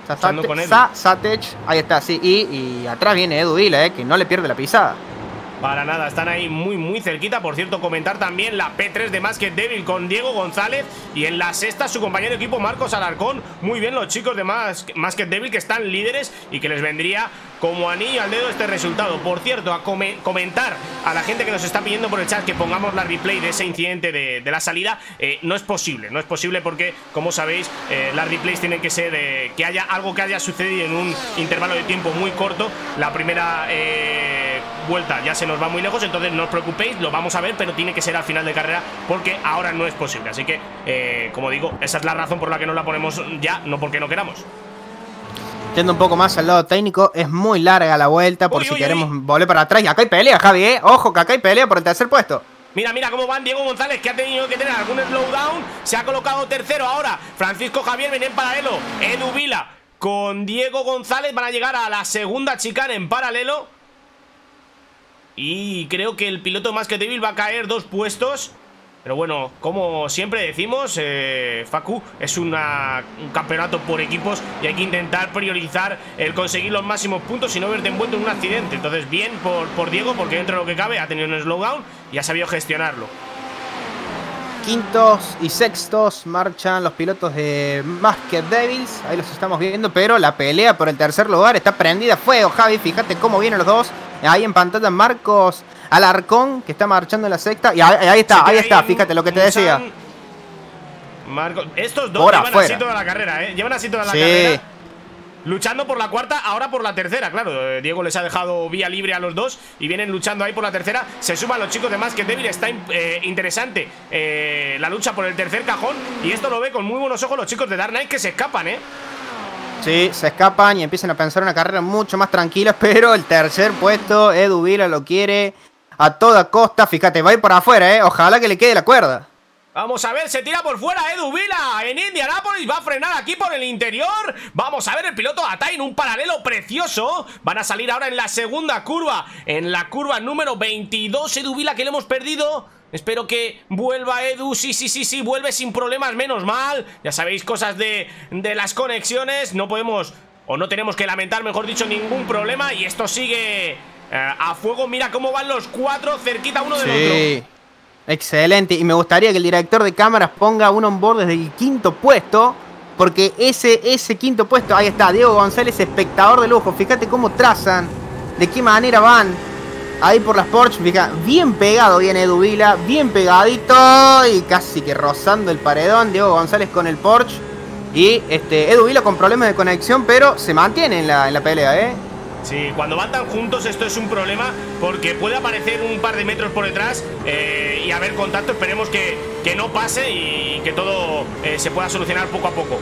Satech. Ahí está, sí. Y atrás viene Edu Vila, que no le pierde la pisada. Para nada, están ahí muy cerquita. Por cierto, comentar también la P3 de Masked Devil con Diego González. Y en la sexta su compañero de equipo Marcos Alarcón. Muy bien los chicos de Masked Devil, que están líderes y que les vendría como anillo al dedo este resultado. Por cierto, a comentar a la gente que nos está pidiendo por el chat que pongamos la replay de ese incidente de la salida. No es posible porque, como sabéis, las replays tienen que ser que haya algo que haya sucedido en un intervalo de tiempo muy corto. La primera vuelta ya se nos va muy lejos, entonces no os preocupéis, lo vamos a ver, pero tiene que ser al final de carrera porque ahora no es posible. Así que, como digo, esa es la razón por la que no la ponemos ya, no porque no queramos. Yendo un poco más al lado técnico, es muy larga la vuelta por si queremos volver para atrás. Y acá hay pelea, Javi, Ojo, que acá hay pelea por el tercer puesto. Mira cómo van Diego González, que ha tenido que tener algún slowdown. Se ha colocado tercero ahora. Francisco Javier viene en paralelo. Edu Vila con Diego González van a llegar a la segunda chicane en paralelo. Y creo que el piloto más que débil va a caer 2 puestos. Pero bueno, como siempre decimos, Facu, es un campeonato por equipos y hay que intentar priorizar el conseguir los máximos puntos y no verte envuelto en un accidente. Entonces bien por Diego, porque dentro de lo que cabe ha tenido un slowdown y ha sabido gestionarlo. Quintos y sextos marchan los pilotos de Masked Devils. Ahí los estamos viendo, pero la pelea por el tercer lugar está prendida a fuego, Javi. Fíjate cómo vienen los dos. Ahí en pantalla Marcos Alarcón, que está marchando en la sexta. Y ahí está, fíjate lo que te decía. Estos dos llevan así toda la carrera, llevan así toda la carrera. Luchando por la cuarta, ahora por la tercera. Claro, Diego les ha dejado vía libre a los dos y vienen luchando ahí por la tercera. Se suman los chicos de Masked Devil. Está interesante la lucha por el tercer cajón. Y esto lo ve con muy buenos ojos los chicos de Dark Knight, que se escapan, Sí, se escapan y empiezan a pensar una carrera mucho más tranquila. Pero el tercer puesto, Edu Vila lo quiere a toda costa. Fíjate, va a ir por afuera, ojalá que le quede la cuerda. Vamos a ver, se tira por fuera Edu Vila en Indianápolis, va a frenar aquí por el interior. Vamos a ver el piloto Atain, un paralelo precioso. Van a salir ahora en la segunda curva, en la curva número 22. Edu Vila, que lo hemos perdido. Espero que vuelva Edu, sí, vuelve sin problemas, menos mal. Ya sabéis, cosas de las conexiones. No podemos, o no tenemos que lamentar, mejor dicho, ningún problema. Y esto sigue a fuego, mira cómo van los 4 cerquita uno del otro. Excelente, y me gustaría que el director de cámaras ponga un onboard desde el quinto puesto, porque ese quinto puesto, ahí está, Diego González, espectador de lujo. Fíjate cómo trazan, de qué manera van ahí por las Porsche. Fíjate, bien pegado viene Edu Vila, bien pegadito y casi que rozando el paredón. Diego González con el Porsche y Edu Vila con problemas de conexión, pero se mantiene en la pelea, Sí, cuando van tan juntos esto es un problema, porque puede aparecer un par de metros por detrás y haber contacto. Esperemos que no pase y que todo se pueda solucionar poco a poco.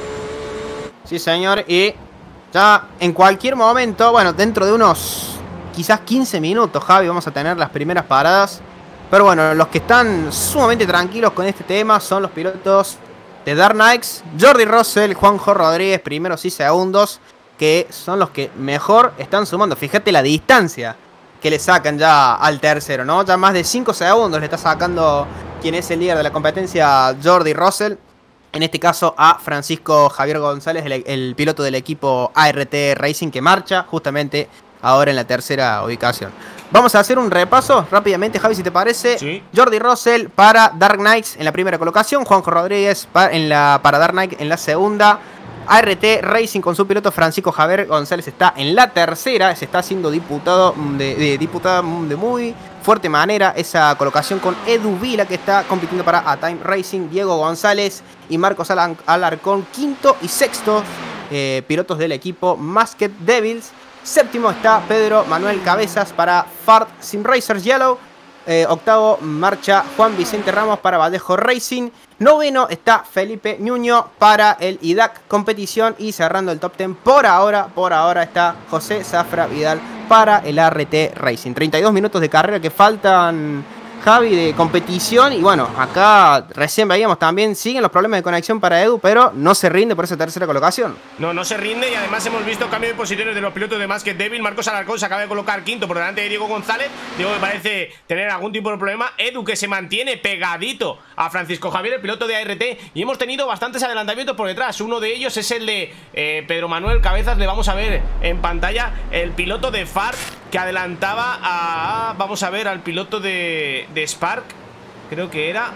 Sí, señor, y ya en cualquier momento, bueno, dentro de unos quizás 15 minutos, Javi, vamos a tener las primeras paradas. Pero bueno, los que están sumamente tranquilos con este tema son los pilotos de Dark Knights, Jordi Russell, Juanjo Rodríguez, primeros y segundos, que son los que mejor están sumando. Fíjate la distancia que le sacan ya al tercero, ¿no? Ya más de 5 segundos le está sacando quien es el líder de la competencia, Jordi Russell. En este caso a Francisco Javier González, el piloto del equipo ART Racing, que marcha justamente ahora en la tercera ubicación. Vamos a hacer un repaso rápidamente, Javi, si te parece. Sí. Jordi Russell para Dark Knights en la primera colocación. Juanjo Rodríguez para Dark Knight en la segunda. ART Racing con su piloto Francisco Javier González está en la tercera. Se está haciendo diputado de muy fuerte manera esa colocación, con Edu Vila, que está compitiendo para A-Time Racing, Diego González y Marcos Alarcón, quinto y sexto pilotos del equipo Masked Devils. Séptimo está Pedro Manuel Cabezas para Fart Sim Racers Yellow. Octavo marcha Juan Vicente Ramos para Vallejo Racing. Noveno está Felipe Ñuño para el IDAC Competición. Y cerrando el top 10 por ahora está José Zafra Vidal para el ART Racing. 32 minutos de carrera que faltan, Javi, de competición. Y bueno, acá recién veíamos también, siguen los problemas de conexión para Edu, pero no se rinde por esa tercera colocación. No se rinde, y además hemos visto cambio de posiciones de los pilotos de Masked Devil. Marcos Alarcón se acaba de colocar quinto por delante de Diego González. Diego, que parece tener algún tipo de problema. Edu, que se mantiene pegadito a Francisco Javier, el piloto de ART. Y hemos tenido bastantes adelantamientos por detrás. Uno de ellos es el de Pedro Manuel Cabezas. Le vamos a ver en pantalla el piloto de Fart, que adelantaba a... Vamos a ver al piloto de Spark. Creo que era...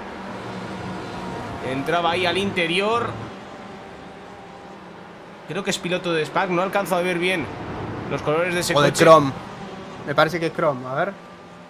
Entraba ahí al interior. Creo que es piloto de Spark. No alcanzo a ver bien los colores de ese coche. O de Chrome. Me parece que es Chrome, a ver.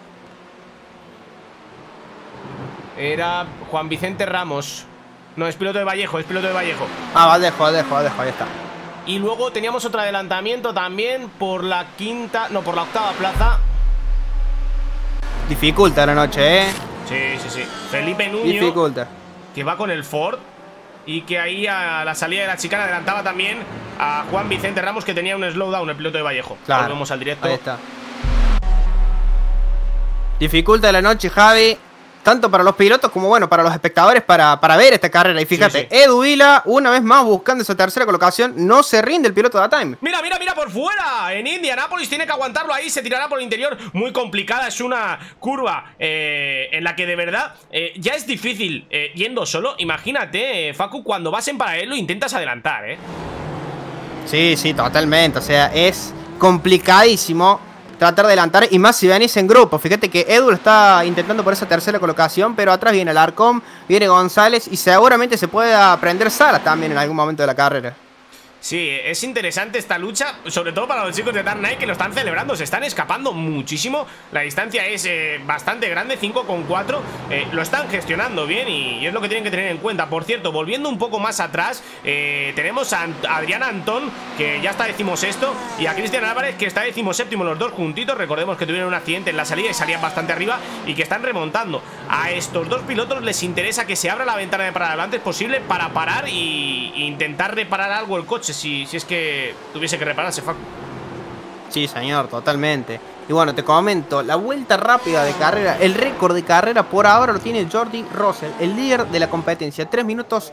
Era Juan Vicente Ramos. No, es piloto de Vallejo, Ah, Vallejo, ahí está. Y luego teníamos otro adelantamiento también por la octava plaza. Dificulta la noche, Sí. Felipe Nuño. Dificulta. Que va con el Ford. Y que ahí a la salida de la chicana adelantaba también a Juan Vicente Ramos, que tenía un slowdown, el piloto de Vallejo. Claro. Volvemos al directo. Ahí está. Dificulta la noche, Javi. tanto para los pilotos como bueno, para los espectadores para ver esta carrera. Y fíjate, sí. Edu Vila, una vez más buscando esa tercera colocación, no se rinde el piloto de Atime. Mira, mira, mira por fuera. En Indianápolis tiene que aguantarlo ahí, se tirará por el interior. Muy complicada, es una curva en la que de verdad ya es difícil yendo solo. Imagínate, Facu, cuando vas en paralelo intentas adelantar, Sí, sí, totalmente. O sea, es complicadísimo tratar de adelantar, y más si venís en grupo. Fíjate que Edu está intentando por esa tercera colocación, pero atrás viene Alarcón, viene González y seguramente se pueda prender Sara también en algún momento de la carrera. Sí, es interesante esta lucha, sobre todo para los chicos de Dark Knight que lo están celebrando, se están escapando muchísimo. La distancia es bastante grande, 5,4, lo están gestionando bien y es lo que tienen que tener en cuenta. Por cierto, volviendo un poco más atrás, tenemos a Adrián Antón, que ya está 16º, y a Cristian Álvarez, que está 17º, los dos juntitos. Recordemos que tuvieron un accidente en la salida y salían bastante arriba y que están remontando. A estos dos pilotos les interesa que se abra la ventana de parada lo antes posible para parar e intentar reparar algo el coche, si es que tuviese que repararse, Facu. Sí, señor, totalmente. Y bueno, te comento, la vuelta rápida de carrera, el récord de carrera por ahora lo tiene Jordi Russell, el líder de la competencia, 3 minutos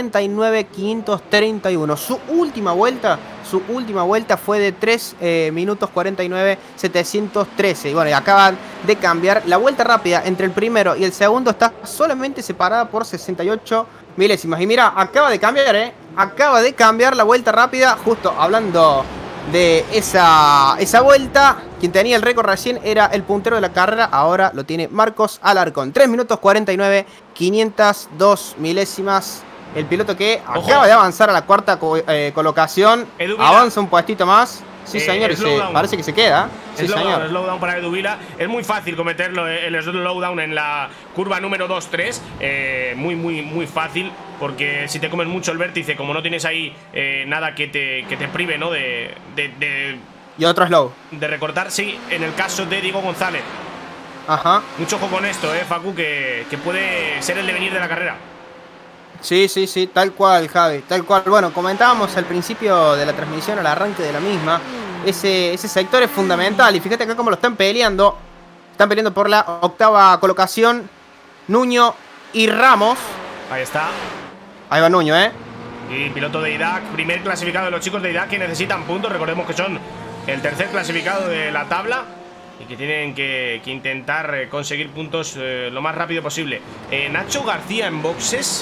49.531. Su última vuelta fue de 3 minutos 49.713. Y bueno, y acaban de cambiar. La vuelta rápida entre el primero y el segundo está solamente separada por 68 milésimas. Y mira, acaba de cambiar, acaba de cambiar la vuelta rápida. Justo hablando de esa vuelta, quien tenía el récord recién era el puntero de la carrera, ahora lo tiene Marcos Alarcón. 3 minutos 49.502 milésimas. El piloto que acaba de avanzar a la cuarta colocación, avanza un puestito más. Sí, señor, y parece que se queda. Sí, señor. Slowdown para Edu Vila. Es muy fácil cometerlo, el slowdown en la curva número 2-3. Muy fácil, porque si te comes mucho el vértice, como no tienes ahí nada que te prive, ¿no? Y otro slow. De recortar, sí, en el caso de Diego González. Ajá. Mucho ojo con esto, Facu, que puede ser el devenir de la carrera. Sí, tal cual, Javi, tal cual. Bueno, comentábamos al principio de la transmisión, al arranque de la misma, ese sector es fundamental. Y fíjate acá cómo lo están peleando. Están peleando por la octava colocación Nuño y Ramos. Ahí está. Ahí va Nuño, Y piloto de IDAC, primer clasificado de los chicos de IDAC que necesitan puntos. Recordemos que son el tercer clasificado de la tabla y que tienen que intentar conseguir puntos lo más rápido posible. Nacho García en boxes.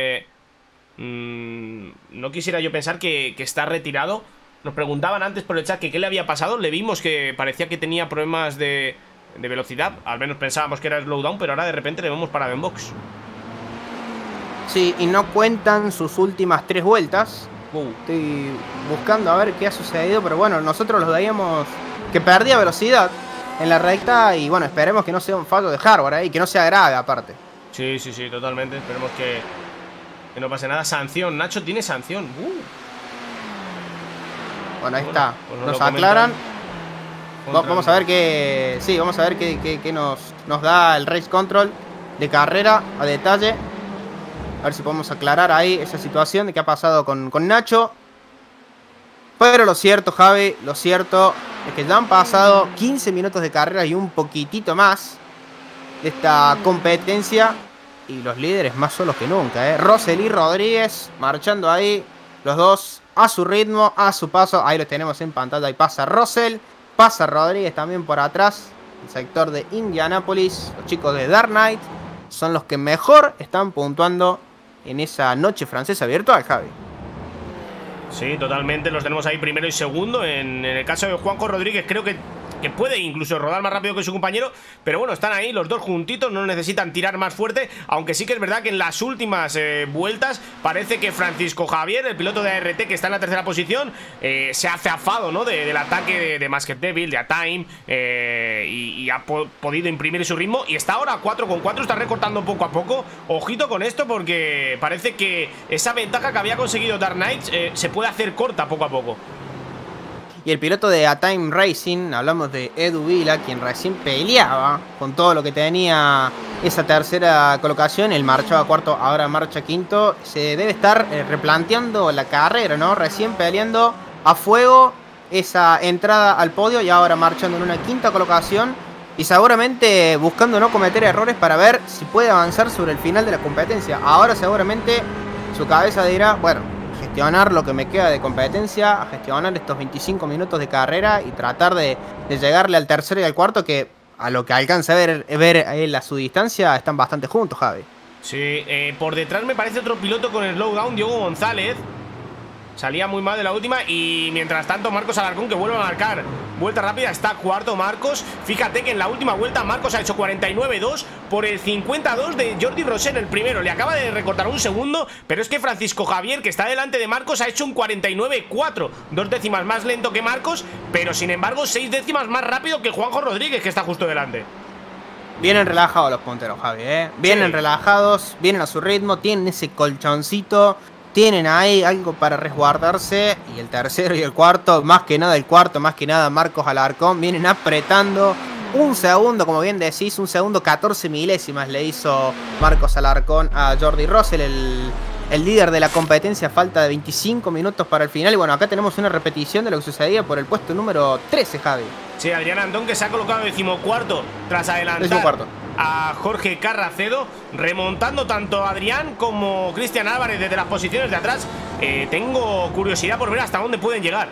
No quisiera yo pensar que está retirado. Nos preguntaban antes por el chat que qué le había pasado. Le vimos que parecía que tenía problemas de velocidad. Al menos pensábamos que era slowdown, pero ahora de repente le vemos parado en box. Sí, y no cuentan sus últimas 3 vueltas. Estoy buscando a ver qué ha sucedido, pero bueno, nosotros los veíamos que perdía velocidad en la recta. Y bueno, esperemos que no sea un fallo de hardware y que no sea grave aparte. Sí, totalmente. Esperemos que no pase nada. Sanción, Nacho tiene sanción. Bueno, ahí está. Nos aclaran. Vamos a ver qué. Sí, vamos a ver qué nos da el Race Control de carrera a detalle. A ver si podemos aclarar ahí esa situación de qué ha pasado con Nacho. Pero lo cierto, Javi, lo cierto es que ya han pasado 15 minutos de carrera y un poquitito más de esta competencia. Y los líderes más solos que nunca, Russell y Rodríguez marchando ahí, los dos a su ritmo, a su paso. Ahí los tenemos en pantalla. Ahí pasa Russell, pasa Rodríguez también por atrás. El sector de Indianápolis. Los chicos de Dark Knight son los que mejor están puntuando en esa noche francesa virtual, Javi. Sí, totalmente, los tenemos ahí primero y segundo. En el caso de Juanjo Rodríguez creo que puede incluso rodar más rápido que su compañero, pero bueno, están ahí los dos juntitos, no necesitan tirar más fuerte. Aunque sí que es verdad que en las últimas vueltas parece que Francisco Javier, el piloto de ART que está en la tercera posición, se ha zafado, ¿no? del ataque de Masked Devil, de Atime, y ha podido imprimir su ritmo. Y está ahora 4,4, está recortando poco a poco. Ojito con esto, porque parece que esa ventaja que había conseguido Dark Knight se puede hacer corta poco a poco. Y el piloto de Atime Racing, hablamos de Edu Vila, quien recién peleaba con todo lo que tenía esa tercera colocación. Él marchaba cuarto, ahora marcha quinto. Se debe estar replanteando la carrera, ¿no? Recién peleando a fuego esa entrada al podio y ahora marchando en una quinta colocación. y seguramente buscando no cometer errores para ver si puede avanzar sobre el final de la competencia. Ahora seguramente su cabeza dirá, bueno, gestionar lo que me queda de competencia, gestionar estos 25 minutos de carrera y tratar de llegarle al tercero y al cuarto, que a lo que alcanza a ver él a su distancia están bastante juntos, Javi. Sí, por detrás me parece otro piloto con el slowdown, Diogo González. Salía muy mal de la última. Y mientras tanto Marcos Alarcón, que vuelve a marcar vuelta rápida, está cuarto Marcos. Fíjate que en la última vuelta Marcos ha hecho 49.2 por el 52 de Jordi Rosell, el primero. Le acaba de recortar un segundo, pero es que Francisco Javier, que está delante de Marcos, ha hecho un 49.4, 2 décimas más lento que Marcos, pero sin embargo 6 décimas más rápido que Juanjo Rodríguez, que está justo delante. Vienen relajados los punteros, Javi, ¿eh? Vienen relajados, vienen a su ritmo, tienen ese colchoncito, tienen ahí algo para resguardarse. Y el tercero y el cuarto, más que nada el cuarto, más que nada Marcos Alarcón, vienen apretando. Un segundo, como bien decís, un segundo 14 milésimas le hizo Marcos Alarcón a Jordi Rosell, el líder de la competencia. Falta de 25 minutos para el final. Y bueno, acá tenemos una repetición de lo que sucedía por el puesto número 13, Javi. Sí, Adrián Antón, que se ha colocado decimocuarto tras adelantar a Jorge Carracedo, remontando tanto a Adrián como Cristian Álvarez desde las posiciones de atrás. Tengo curiosidad por ver hasta dónde pueden llegar.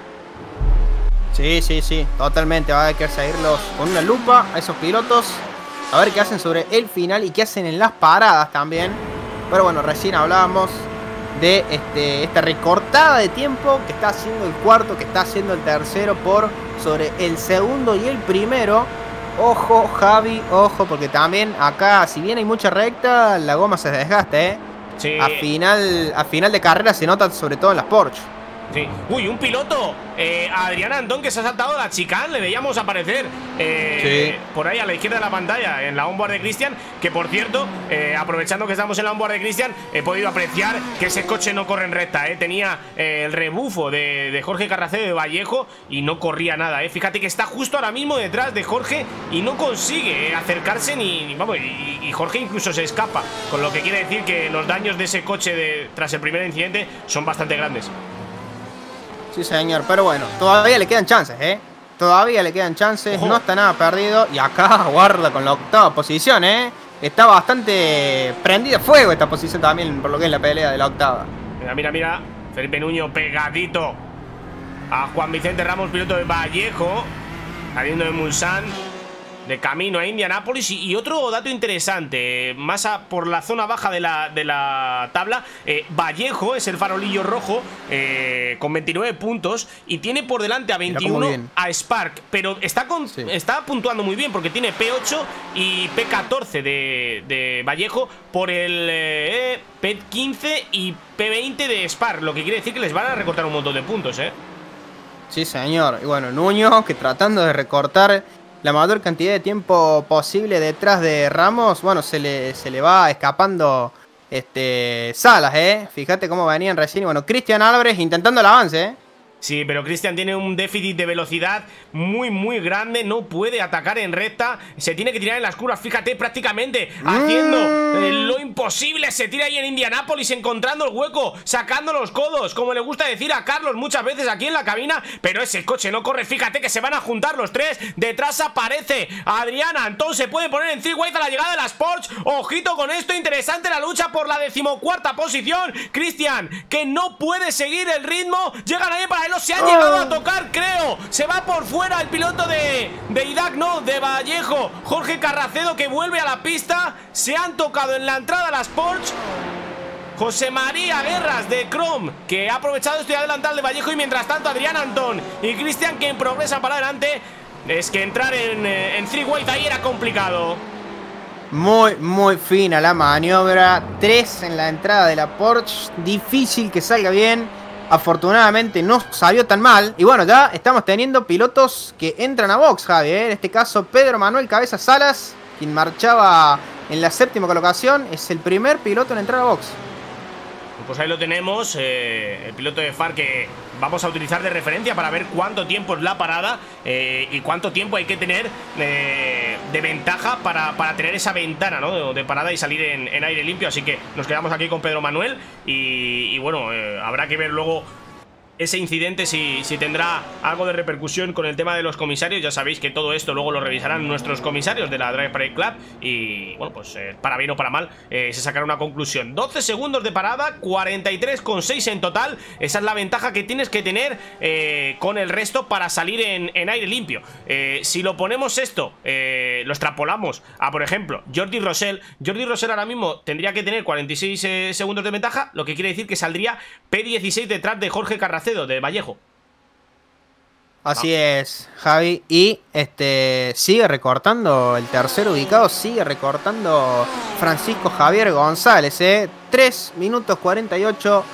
Sí, totalmente. Va a haber que seguirlos con una lupa a esos pilotos, a ver qué hacen sobre el final y qué hacen en las paradas también. Pero bueno, recién hablábamos de esta recortada de tiempo que está haciendo el cuarto, que está haciendo el tercero por sobre el segundo y el primero. Ojo, Javi, ojo, porque también acá, si bien hay mucha recta, la goma se desgasta, ¿eh? Sí. A final de carrera se nota, sobre todo en las Porsche. Sí. Uy, un piloto, Adrián Antón, que se ha saltado la chicane. Le veíamos aparecer por ahí a la izquierda de la pantalla en la onboard de Cristian. Que por cierto, aprovechando que estamos en la onboard de Cristian, he podido apreciar que ese coche no corre en recta, Tenía el rebufo de Jorge Carracedo de Vallejo y no corría nada, Fíjate que está justo ahora mismo detrás de Jorge y no consigue acercarse vamos, y Jorge incluso se escapa. Con lo que quiere decir que los daños de ese coche tras el primer incidente son bastante grandes. Sí, señor, pero bueno, todavía le quedan chances, Todavía le quedan chances, no está nada perdido. Y acá guarda con la octava posición, Está bastante prendida a fuego esta posición también, por lo que es la pelea de la octava. Mira, Felipe Nuño pegadito a Juan Vicente Ramos, piloto de Vallejo, saliendo de Mulsanne, de camino a Indianápolis. Y otro dato interesante, más por la zona baja de la tabla, Vallejo es el farolillo rojo, con 29 puntos, y tiene por delante a 21 a Spark, pero está puntuando muy bien porque tiene P8 y P14 de Vallejo por el P15 y P20 de Spark, lo que quiere decir que les van a recortar un montón de puntos, Sí, señor. Y bueno, Nuño, que tratando de recortar la mayor cantidad de tiempo posible detrás de Ramos, bueno, se le va escapando Salas, Fíjate cómo venían recién. Y bueno, Cristian Álvarez intentando el avance, Sí, pero Cristian tiene un déficit de velocidad muy grande. No puede atacar en recta. Se tiene que tirar en las curvas, fíjate, prácticamente haciendo lo imposible. Se tira ahí en Indianápolis, encontrando el hueco, sacando los codos, como le gusta decir a Carlos muchas veces aquí en la cabina. Pero ese coche no corre, fíjate que se van a juntar los tres. Detrás aparece Adrián Antón, se puede poner en three-wide a la llegada de las Porsche. Ojito con esto, interesante la lucha por la 14ª posición. Cristian, que no puede seguir el ritmo. Llegan ahí para él. Se han llegado a tocar, creo. Se va por fuera el piloto de Idac, no, de Vallejo, Jorge Carracedo, que vuelve a la pista. Se han tocado en la entrada las Porsche. José María Guerras de Chrome, que ha aprovechado este adelantal de Vallejo. Y mientras tanto Adrián Antón y Cristian, que progresan para adelante. Es que entrar en three-wide ahí era complicado. Muy fina la maniobra. 3 en la entrada de la Porsche. Difícil que salga bien. Afortunadamente no salió tan mal. Y bueno, ya estamos teniendo pilotos que entran a box, Javi, En este caso Pedro Manuel Cabeza Salas, quien marchaba en la 7ª colocación, es el primer piloto en entrar a box. Pues ahí lo tenemos, el piloto de FAR, que vamos a utilizar de referencia para ver cuánto tiempo es la parada y cuánto tiempo hay que tener de ventaja para tener esa ventana, ¿no?, de parada y salir en aire limpio. Así que nos quedamos aquí con Pedro Manuel y bueno, habrá que ver luego ese incidente si tendrá algo de repercusión con el tema de los comisarios. Ya sabéis que todo esto luego lo revisarán nuestros comisarios de la Drive Parade Club y, bueno, pues para bien o para mal se sacará una conclusión. 12 segundos de parada, 43,6 en total. Esa es la ventaja que tienes que tener con el resto para salir en aire limpio. Si lo ponemos esto, lo extrapolamos a, por ejemplo, Jordi Rosell ahora mismo tendría que tener 46 segundos de ventaja, lo que quiere decir que saldría P16 detrás de Jorge Carracedo de Vallejo. Así es, Javi. Y sigue recortando el tercer ubicado, sigue recortando Francisco Javier González, 3 minutos 48,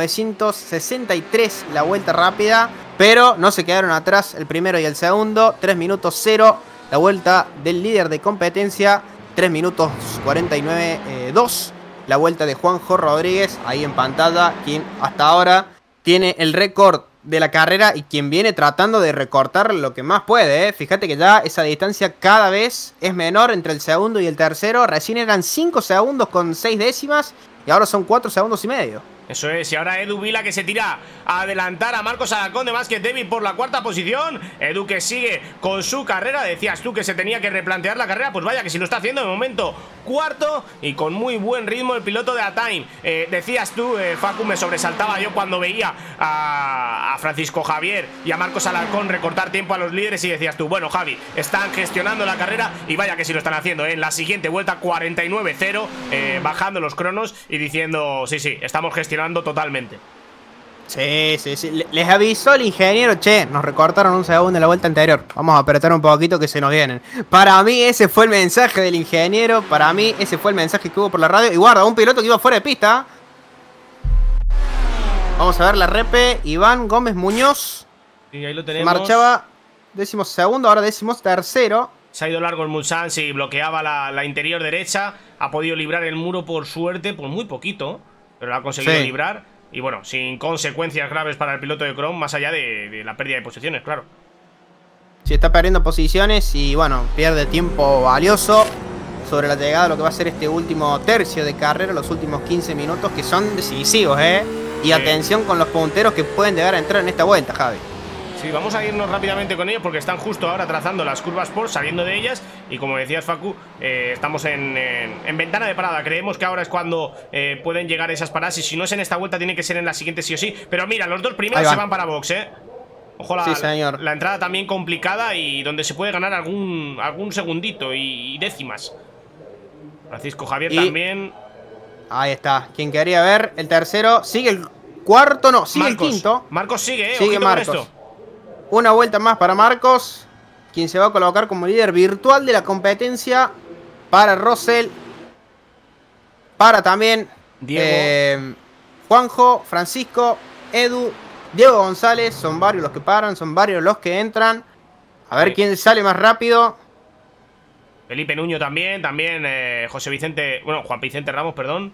963 la vuelta rápida. Pero no se quedaron atrás el primero y el segundo. 3 minutos 0 la vuelta del líder de competencia. 3 minutos 49, 2 la vuelta de Juanjo Rodríguez. Ahí en pantalla, quien hasta ahora tiene el récord de la carrera y quien viene tratando de recortar lo que más puede. Fíjate que ya esa distancia cada vez es menor entre el segundo y el tercero. Recién eran 5 segundos con 6 décimas y ahora son 4 segundos y medio. Eso es, y ahora Edu Vila que se tira a adelantar a Marcos Alarcón de Basket David por la cuarta posición. Edu que sigue con su carrera. Decías tú que se tenía que replantear la carrera, pues vaya que si lo está haciendo de momento. Cuarto y con muy buen ritmo el piloto de Atime. Decías tú, Facu, me sobresaltaba yo cuando veía a Francisco Javier y a Marcos Alarcón recortar tiempo a los líderes y decías tú, bueno, Javi, están gestionando la carrera y vaya que si lo están haciendo. En la siguiente vuelta 49-0, bajando los cronos y diciendo, sí, estamos gestionando totalmente. Sí. Les avisó el ingeniero, che, nos recortaron un segundo en la vuelta anterior. Vamos a apretar un poquito que se nos vienen. Para mí ese fue el mensaje del ingeniero. Para mí ese fue el mensaje que hubo por la radio. Y guarda, un piloto que iba fuera de pista. Vamos a ver la repe. Iván Gómez Muñoz. Y ahí lo tenemos. Marchaba 12º, ahora 13º. Se ha ido largo el Mulsanne, sí, bloqueaba la interior derecha. Ha podido librar el muro por suerte, por muy poquito, pero lo ha conseguido librar. Y bueno, sin consecuencias graves para el piloto de Chrome, más allá de la pérdida de posiciones, claro. Sí, está perdiendo posiciones y bueno, pierde tiempo valioso sobre la llegada de lo que va a ser este último tercio de carrera, los últimos 15 minutos que son decisivos, Y atención con los punteros que pueden llegar a entrar en esta vuelta, Javi. Sí, vamos a irnos rápidamente con ellos porque están justo ahora trazando las curvas por saliendo de ellas. Y como decías, Facu, estamos en ventana de parada. Creemos que ahora es cuando pueden llegar esas paradas. Y si no es en esta vuelta, tiene que ser en la siguiente sí o sí. Pero mira, los dos primeros se van para box, Ojo, la entrada también complicada y donde se puede ganar algún segundito y décimas. Francisco Javier también. Ahí está. Quien quería ver el tercero. Sigue el cuarto, no, sigue Marcos. El quinto. Marcos sigue, sigue Marcos. Con esto. Una vuelta más para Marcos, quien se va a colocar como líder virtual de la competencia. Para Rosell. Para también Diego, Juanjo, Francisco, Edu, Diego González. Son varios los que paran, son varios los que entran. A ver quién sale más rápido. Felipe Nuño también José Vicente, bueno, Juan Vicente Ramos, perdón.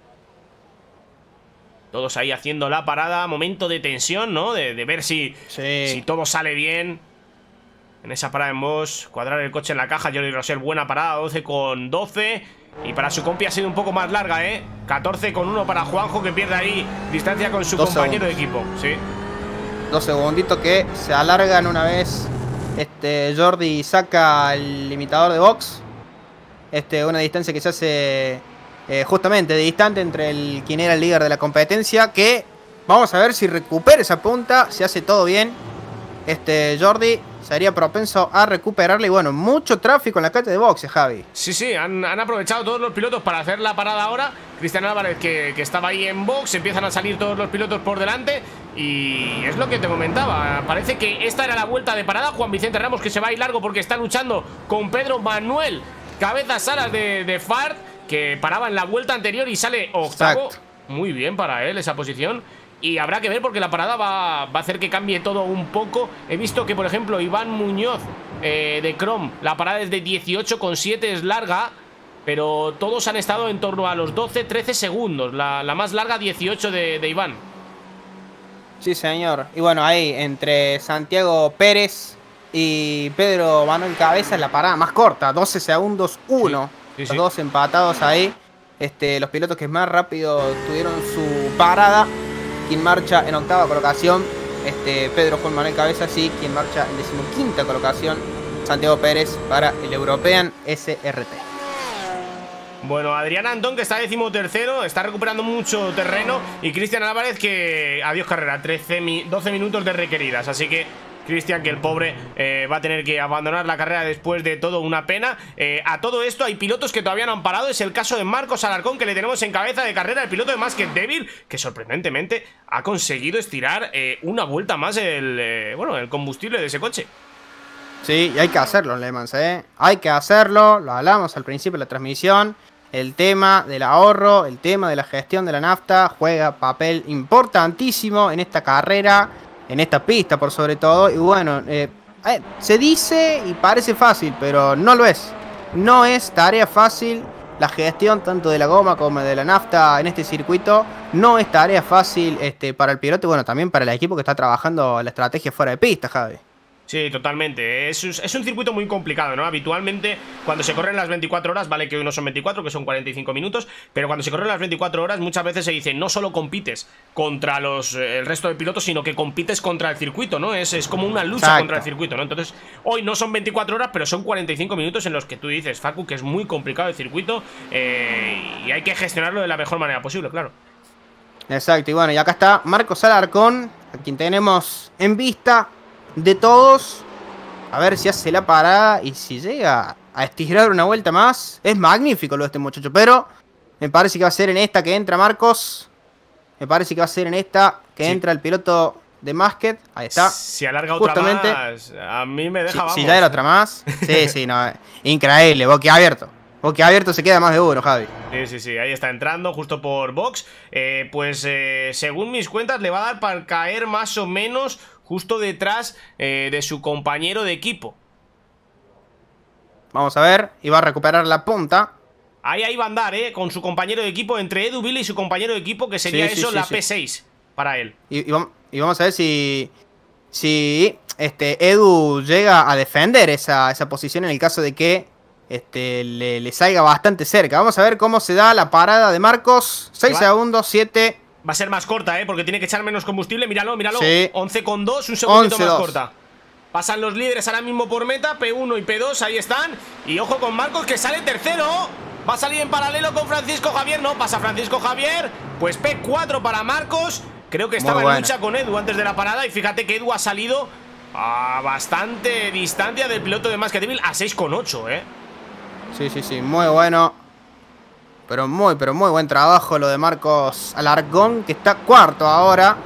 Todos ahí haciendo la parada. Momento de tensión, ¿no? De ver si todo sale bien en esa parada en Bosch. Cuadrar el coche en la caja. Jordi Rosell, buena parada, 12,12. Y para su compi ha sido un poco más larga, 14,1 para Juanjo, que pierde ahí distancia con su compañero de equipo. Sí. 2 segunditos que se alargan una vez Jordi saca el limitador de box. Una distancia que se hace justamente distante entre quien era el líder de la competencia. Que vamos a ver si recupera esa punta. Si hace todo bien Jordi, sería propenso a recuperarle. Y bueno, mucho tráfico en la calle de boxes, Javi. Sí, han aprovechado todos los pilotos para hacer la parada ahora. Cristian Álvarez que estaba ahí en box. Empiezan a salir todos los pilotos por delante. Y es lo que te comentaba. Parece que esta era la vuelta de parada. Juan Vicente Ramos que se va a ir largo porque está luchando con Pedro Manuel Cabezas Salas de Fart, que paraba en la vuelta anterior y sale octavo. Exacto. Muy bien para él esa posición. Y habrá que ver porque la parada va a hacer que cambie todo un poco. He visto que, por ejemplo, Iván Muñoz de Chrome, la parada es de 18,7, es larga, pero todos han estado en torno a los 12-13 segundos. La más larga, 18 de Iván. Sí, señor. Y bueno, ahí entre Santiago Pérez y Pedro Manuel Cabezas, la parada más corta, 12 segundos 1. Sí. Los dos empatados ahí. Los pilotos que más rápido tuvieron su parada. quien marcha en octava colocación, Pedro Juan Manuel Cabezas, y quien marcha en 15ª colocación, Santiago Pérez, para el European SRT. Bueno, Adrián Antón, que está 13º, está recuperando mucho terreno, y Cristian Álvarez, que adiós carrera, 12 minutos de requeridas, así que Cristian, que el pobre va a tener que abandonar la carrera después de todo, una pena. A todo esto hay pilotos que todavía no han parado. Es el caso de Marcos Alarcón, que le tenemos en cabeza de carrera, el piloto de Masked Devil, que sorprendentemente ha conseguido estirar una vuelta más el combustible de ese coche. Sí, y hay que hacerlo, Le Mans, hay que hacerlo, lo hablamos al principio de la transmisión. El tema del ahorro, el tema de la gestión de la nafta juega papel importantísimo en esta carrera, en esta pista por sobre todo. Y bueno, se dice y parece fácil, pero no lo es. No es tarea fácil la gestión tanto de la goma como de la nafta en este circuito. No es tarea fácil para el piloto y bueno, también para el equipo que está trabajando la estrategia fuera de pista, Javi. Sí, totalmente. Es un circuito muy complicado, ¿no? Habitualmente, cuando se corren las 24 horas, vale que no son 24, que son 45 minutos, pero cuando se corren las 24 horas, muchas veces se dice, no solo compites contra el resto de pilotos, sino que compites contra el circuito, ¿no? Es como una lucha Exacto. contra el circuito, ¿no? Entonces, hoy no son 24 horas, pero son 45 minutos en los que tú dices, Facu, que es muy complicado el circuito, y hay que gestionarlo de la mejor manera posible, claro. Exacto, y bueno, y acá está Marcos Alarcón, a quien tenemos en vista de todos. A ver si hace la parada y si llega a estirar una vuelta más. Es magnífico lo de este muchacho, pero me parece que va a ser en esta que entra Marcos. Me parece que va a ser en esta que entra el piloto de Masked. Ahí está. Si alarga otra más, a mí me deja, vamos. Si ya era otra más. Sí, no. Increíble, boquiabierto. Boquiabierto se queda más de uno, Javi. Sí, ahí está entrando justo por box. Según mis cuentas, le va a dar para caer más o menos justo detrás de su compañero de equipo. Vamos a ver, y va a recuperar la punta. Ahí va a andar, con su compañero de equipo, entre Edu Vila y su compañero de equipo, que sería la P6 para él. Y vamos a ver si Edu llega a defender esa posición en el caso de que le salga bastante cerca. Vamos a ver cómo se da la parada de Marcos. 6 segundos, 7. Va a ser más corta, porque tiene que echar menos combustible. Míralo. Sí. 11,2, un segundito más 11,2. corta. Pasan los líderes ahora mismo por meta, P1 y P2, ahí están. Y ojo con Marcos, que sale tercero. Va a salir en paralelo con Francisco Javier. No, pasa Francisco Javier. Pues P4 para Marcos. Creo que estaba en lucha con Edu antes de la parada. Y fíjate que Edu ha salido a bastante distancia del piloto de Masked Devil, a 6,8, Sí, muy bueno. Pero muy buen trabajo lo de Marcos Alarcón, que está cuarto ahora.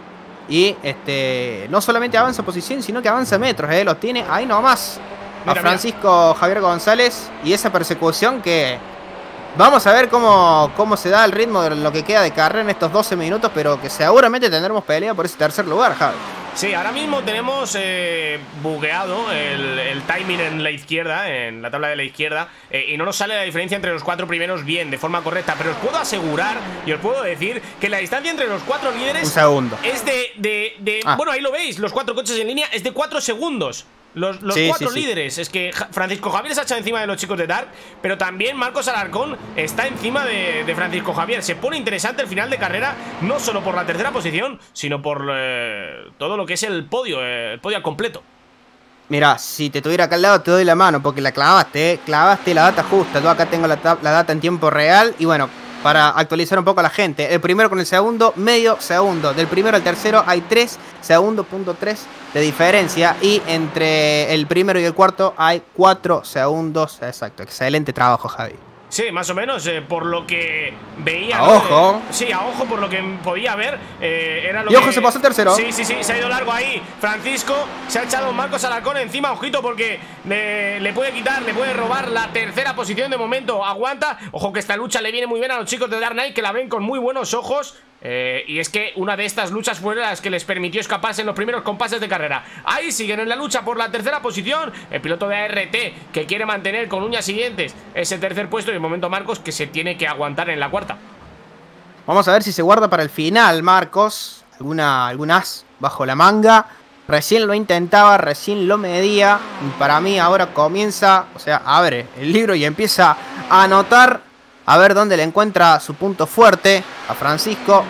Y no solamente avanza posición, sino que avanza metros, los tiene ahí nomás. A Francisco Javier González. Y esa persecución que vamos a ver cómo se da el ritmo de lo que queda de carrera en estos 12 minutos. Pero que seguramente tendremos pelea por ese tercer lugar, Javi. Sí, ahora mismo tenemos bugueado el timing en la izquierda, en la tabla de la izquierda, y no nos sale la diferencia entre los 4 primeros bien, de forma correcta. Pero os puedo asegurar y os puedo decir que la distancia entre los 4 líderes un segundo. Es bueno, ahí lo veis, los 4 coches en línea es de 4 segundos. Los 4 líderes. Es que Francisco Javier se ha echado encima de los chicos de Dark, pero también Marcos Alarcón está encima de Francisco Javier. Se pone interesante el final de carrera, no solo por la tercera posición, sino por todo lo que es el podio al completo. Mira, si te tuviera acá al lado te doy la mano, porque la clavaste, clavaste la data justa. Yo acá tengo la data en tiempo real. Y bueno, para actualizar un poco a la gente, el primero con el segundo, medio segundo. Del primero al tercero hay 3 segundos, punto 3 de diferencia. Y entre el primero y el cuarto hay 4 segundos. Exacto, excelente trabajo, Javi. Sí, más o menos, por lo que veía. A ojo. Sí, a ojo, por lo que podía ver. Era lo y ojo, se pasó el tercero. Sí, se ha ido largo ahí. Francisco se ha echado Marcos Alarcón encima, ojito, porque le puede quitar, le puede robar la tercera posición de momento. Aguanta. Ojo que esta lucha le viene muy bien a los chicos de Dark Knight, que la ven con muy buenos ojos. Y es que una de estas luchas fue las que les permitió escaparse en los primeros compases de carrera. Ahí siguen en la lucha por la tercera posición. El piloto de ART, que quiere mantener con uñas y dientes ese tercer puesto. Y de momento Marcos, que se tiene que aguantar en la cuarta. Vamos a ver si se guarda para el final, Marcos. Algún as bajo la manga. Recién lo intentaba, recién lo medía. Y para mí ahora comienza, o sea, abre el libro y empieza a anotar. A ver dónde le encuentra su punto fuerte a Francisco.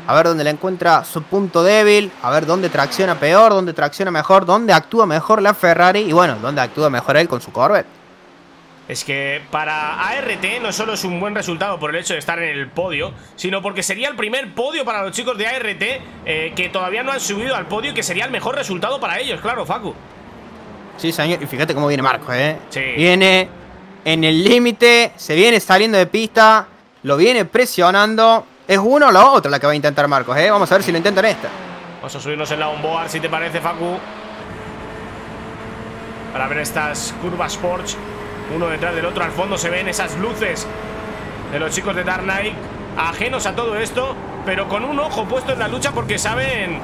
a ver dónde le encuentra su punto débil, a ver dónde tracciona peor, dónde tracciona mejor, dónde actúa mejor la Ferrari y bueno, dónde actúa mejor él con su Corvette. Es que para ART no solo es un buen resultado por el hecho de estar en el podio, sino porque sería el primer podio para los chicos de ART que todavía no han subido al podio y que sería el mejor resultado para ellos, claro, Facu. Sí, señor, y fíjate cómo viene Marcos, Sí. Viene en el límite, se viene saliendo de pista, lo viene presionando. Es uno o la otra la que va a intentar Marcos, Vamos a ver si lo intentan esta. Vamos a subirnos en la onboard, si te parece, Facu, para ver estas curvas Porsche, uno detrás del otro. Al fondo se ven esas luces de los chicos de Dark Knight, ajenos a todo esto, pero con un ojo puesto en la lucha porque saben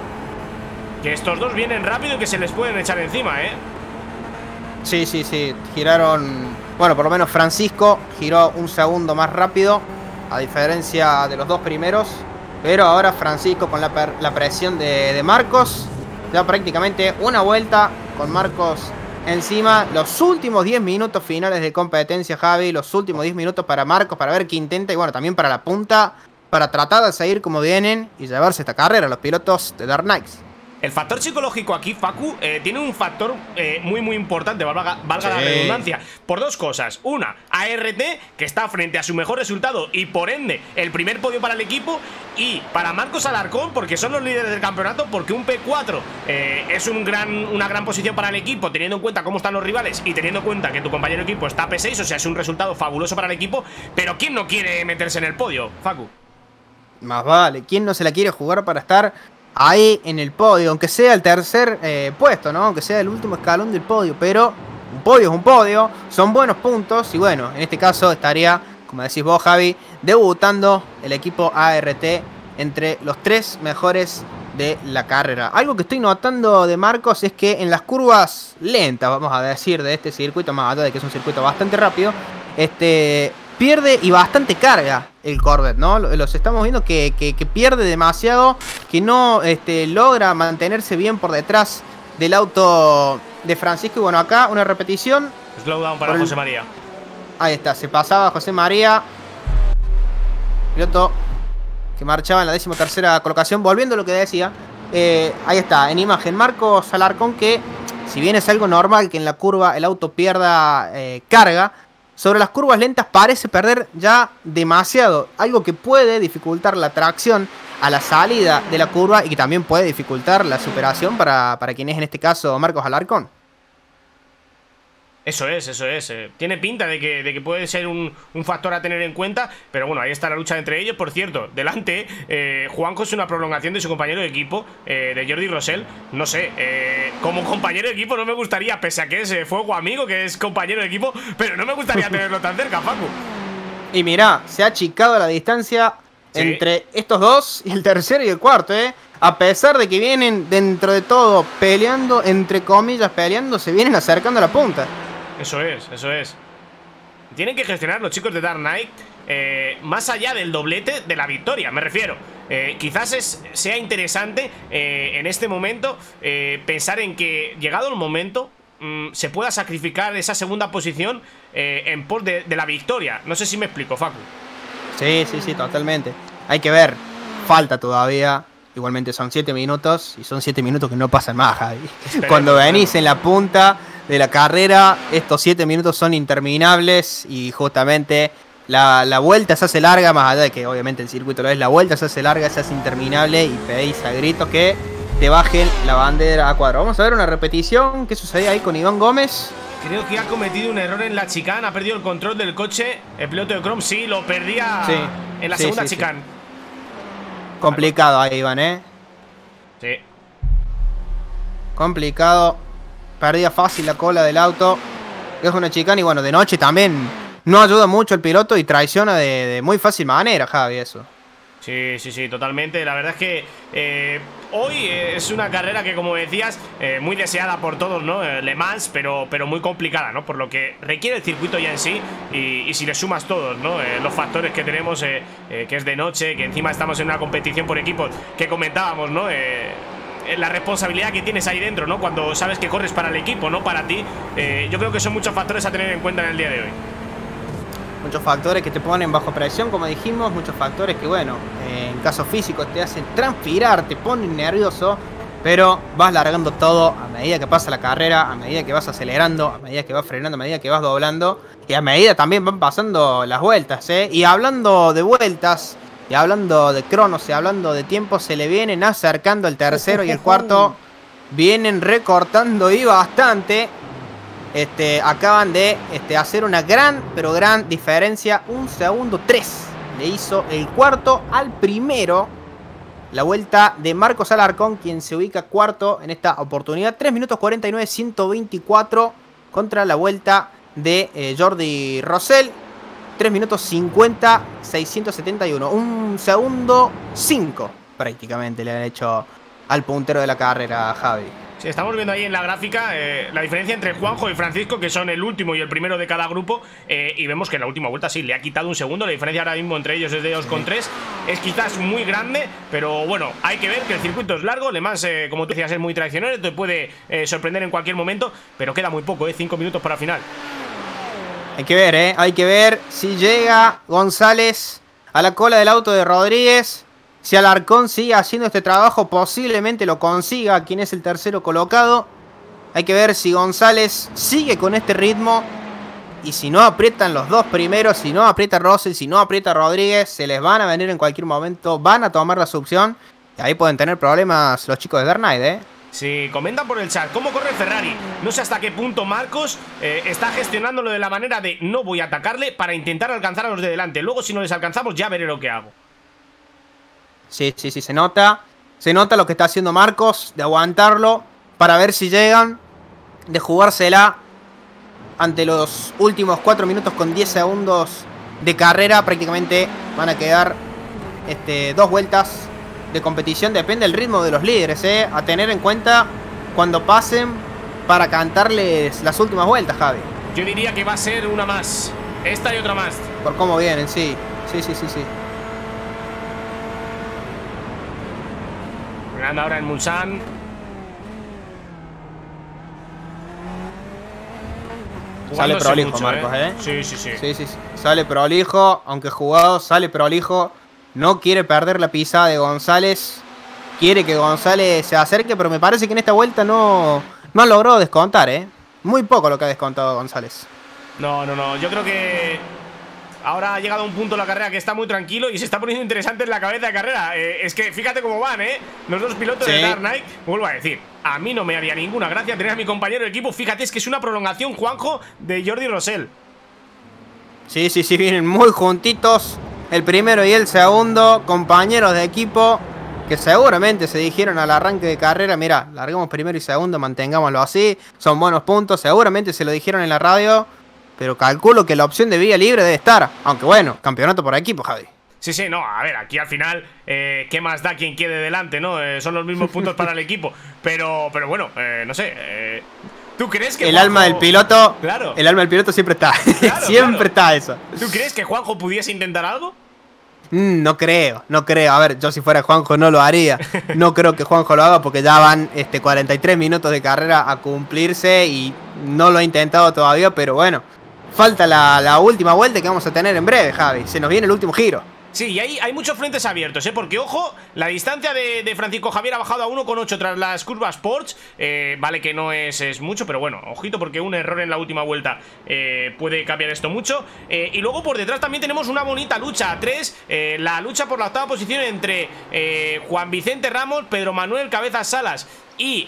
que estos dos vienen rápido y que se les pueden echar encima, Sí, sí, sí, giraron. Bueno, por lo menos Francisco giró un segundo más rápido, a diferencia de los dos primeros. Pero ahora Francisco con la presión de Marcos, ya prácticamente una vuelta con Marcos encima. Los últimos 10 minutos finales de competencia, Javi. Los últimos 10 minutos para Marcos, para ver qué intenta. Y bueno, también para la punta, para tratar de seguir como vienen y llevarse esta carrera los pilotos de Dark Knights. El factor psicológico aquí, Facu, tiene un factor muy importante, valga Sí. la redundancia, por dos cosas. Una, ART, que está frente a su mejor resultado y por ende el primer podio para el equipo. Y para Marcos Alarcón, porque son los líderes del campeonato, porque un P4 es una gran posición para el equipo, teniendo en cuenta cómo están los rivales y teniendo en cuenta que tu compañero de equipo está P6, o sea, es un resultado fabuloso para el equipo. Pero ¿quién no quiere meterse en el podio, Facu? Más vale, ¿quién no se la quiere jugar para estar ahí en el podio? Aunque sea el tercer puesto, ¿no? Aunque sea el último escalón del podio. Pero un podio es un podio, son buenos puntos. Y bueno, en este caso estaría, como decís vos, Javi, debutando el equipo ART entre los tres mejores de la carrera. Algo que estoy notando de Marcos es que en las curvas lentas, vamos a decir, de este circuito, más allá de que es un circuito bastante rápido, pierde y bastante carga el Corvette, ¿no? Los estamos viendo que pierde demasiado, que no logra mantenerse bien por detrás del auto de Francisco. Y bueno, acá una repetición. Slowdown para José María. Ahí está, se pasaba José María, piloto que marchaba en la 13ª colocación. Volviendo a lo que decía, ahí está, en imagen, Marcos Alarcón, que si bien es algo normal que en la curva el auto pierda carga, sobre las curvas lentas parece perder ya demasiado, algo que puede dificultar la tracción a la salida de la curva y que también puede dificultar la superación para quien es en este caso Marcos Alarcón. Eso es. Tiene pinta de que puede ser un factor a tener en cuenta. Pero bueno, ahí está la lucha entre ellos. Por cierto, delante, Juanjo es una prolongación de su compañero de equipo, de Jordi Rosell. No sé, como compañero de equipo no me gustaría, pese a que es fuego amigo, que es compañero de equipo, pero no me gustaría tenerlo tan cerca, Facu. Y mirá, se ha achicado la distancia entre estos dos y el tercero y el cuarto, A pesar de que vienen dentro de todo peleando, entre comillas, peleando, se vienen acercando a la punta. Eso es. Tienen que gestionar los chicos de Dark Knight más allá del doblete de la victoria, me refiero. Quizás sea interesante en este momento pensar en que, llegado el momento, se pueda sacrificar esa segunda posición en pos de la victoria. No sé si me explico, Facu. Sí, totalmente. Hay que ver, falta todavía. Igualmente son 7 minutos y son 7 minutos que no pasan más, Javi. Cuando venís en la punta de la carrera, estos 7 minutos son interminables y justamente la vuelta se hace larga, más allá de que obviamente el circuito lo es, la vuelta se hace larga, se hace interminable y pedís a gritos que te bajen la bandera a cuadro. Vamos a ver una repetición, ¿qué sucedía ahí con Iván Gómez? Creo que ha cometido un error en la chicane, ha perdido el control del coche, el piloto de Chrome, sí, lo perdía en la segunda chicane. Complicado ahí, Iván, Sí. Complicado. Perdía fácil la cola del auto. Es una chicana y bueno, de noche también no ayuda mucho el piloto y traiciona de muy fácil manera, Javi, eso. Sí, totalmente. La verdad es que hoy es una carrera que, como decías, muy deseada por todos, ¿no? Le Mans, pero muy complicada, ¿no? Por lo que requiere el circuito ya en sí. Y si le sumas todos, ¿no? Los factores que tenemos, que es de noche, que encima estamos en una competición por equipos, que comentábamos, ¿no? La responsabilidad que tienes ahí dentro, ¿no? Cuando sabes que corres para el equipo, no para ti. Yo creo que son muchos factores a tener en cuenta en el día de hoy. Muchos factores que te ponen bajo presión, como dijimos. Muchos factores que, bueno, en caso físico te hacen transpirar, te ponen nervioso. Pero vas largando todo a medida que pasa la carrera, a medida que vas acelerando, a medida que vas frenando, a medida que vas doblando. Y a medida también van pasando las vueltas, ¿eh? Y hablando de vueltas, y hablando de cronos, y hablando de tiempo, se le vienen acercando el tercero y el cuarto. Vienen recortando y bastante. Acaban de hacer una gran, pero gran diferencia. 1 segundo 3 le hizo el cuarto al primero. La vuelta de Marcos Alarcón, quien se ubica cuarto en esta oportunidad. 3 minutos 49, 124 contra la vuelta de Jordi Rosell. 3 minutos 50, 671. 1 segundo 5 prácticamente le han hecho al puntero de la carrera, Javi. Sí, estamos viendo ahí en la gráfica la diferencia entre Juanjo y Francisco, que son el último y el primero de cada grupo, y vemos que en la última vuelta sí, le ha quitado 1 segundo. La diferencia ahora mismo entre ellos es de 2,3. Es quizás muy grande, pero bueno, hay que ver que el circuito es largo. Le Mans, como tú decías, es muy tradicional, te puede sorprender en cualquier momento, pero queda muy poco, 5 minutos para el final. Hay que ver, hay que ver si llega González a la cola del auto de Rodríguez. Si Alarcón sigue haciendo este trabajo, posiblemente lo consiga, quien es el tercero colocado. Hay que ver si González sigue con este ritmo. Y si no aprietan los dos primeros, si no aprieta Rosell, si no aprieta Rodríguez, se les van a venir en cualquier momento, van a tomar la succión. Y ahí pueden tener problemas los chicos de Dark Knight, Sí, comentan por el chat, ¿cómo corre Ferrari? No sé hasta qué punto Marcos está gestionándolo de la manera de no voy a atacarle para intentar alcanzar a los de delante. Luego si no les alcanzamos ya veré lo que hago. Sí, se nota. Se nota lo que está haciendo Marcos, de aguantarlo para ver si llegan, de jugársela ante los últimos 4 minutos con 10 segundos de carrera. Prácticamente van a quedar 2 vueltas de competición. Depende del ritmo de los líderes, a tener en cuenta cuando pasen para cantarles las últimas vueltas, Javi. Yo diría que va a ser una más, esta y otra más. Por cómo vienen, sí. Anda ahora en Mulsanne. Sale prolijo, mucho, Marcos, Sí. Sale prolijo, aunque jugado, sale prolijo. No quiere perder la pisada de González. Quiere que González se acerque, pero me parece que en esta vuelta no ha logrado descontar, Muy poco lo que ha descontado González. No. Yo creo que ahora ha llegado a un punto de la carrera que está muy tranquilo y se está poniendo interesante en la cabeza de carrera. Es que fíjate cómo van, los dos pilotos de Dark Knight. Vuelvo a decir, a mí no me haría ninguna gracia tener a mi compañero de equipo. Fíjate, es que es una prolongación, Juanjo, de Jordi Rosell. Sí, vienen muy juntitos. El primero y el segundo, compañeros de equipo, que seguramente se dijeron al arranque de carrera: mira, larguemos primero y segundo, mantengámoslo así, son buenos puntos. Seguramente se lo dijeron en la radio, pero calculo que la opción de vía libre debe estar. Aunque bueno, campeonato por equipo, Javi. Sí, no, a ver, aquí al final, ¿qué más da quien quede delante, no? Son los mismos puntos para el equipo. Pero bueno, no sé, ¿tú crees que el Juanjo... alma del piloto, claro, el alma del piloto siempre está, siempre está eso. ¿Tú crees que Juanjo pudiese intentar algo? No creo. A ver, yo si fuera Juanjo no lo haría. No creo que Juanjo lo haga porque ya van 43 minutos de carrera a cumplirse y no lo ha intentado todavía, pero bueno, falta la última vuelta que vamos a tener en breve, Javi. Se nos viene el último giro. Sí, y hay muchos frentes abiertos, porque ojo, la distancia de Francisco Javier ha bajado a 1,8 tras las curvas Porsche. Vale que no es mucho, pero bueno, ojito, porque un error en la última vuelta puede cambiar esto mucho. Y luego por detrás también tenemos una bonita lucha a 3, la lucha por la octava posición entre Juan Vicente Ramos, Pedro Manuel Cabezas Salas y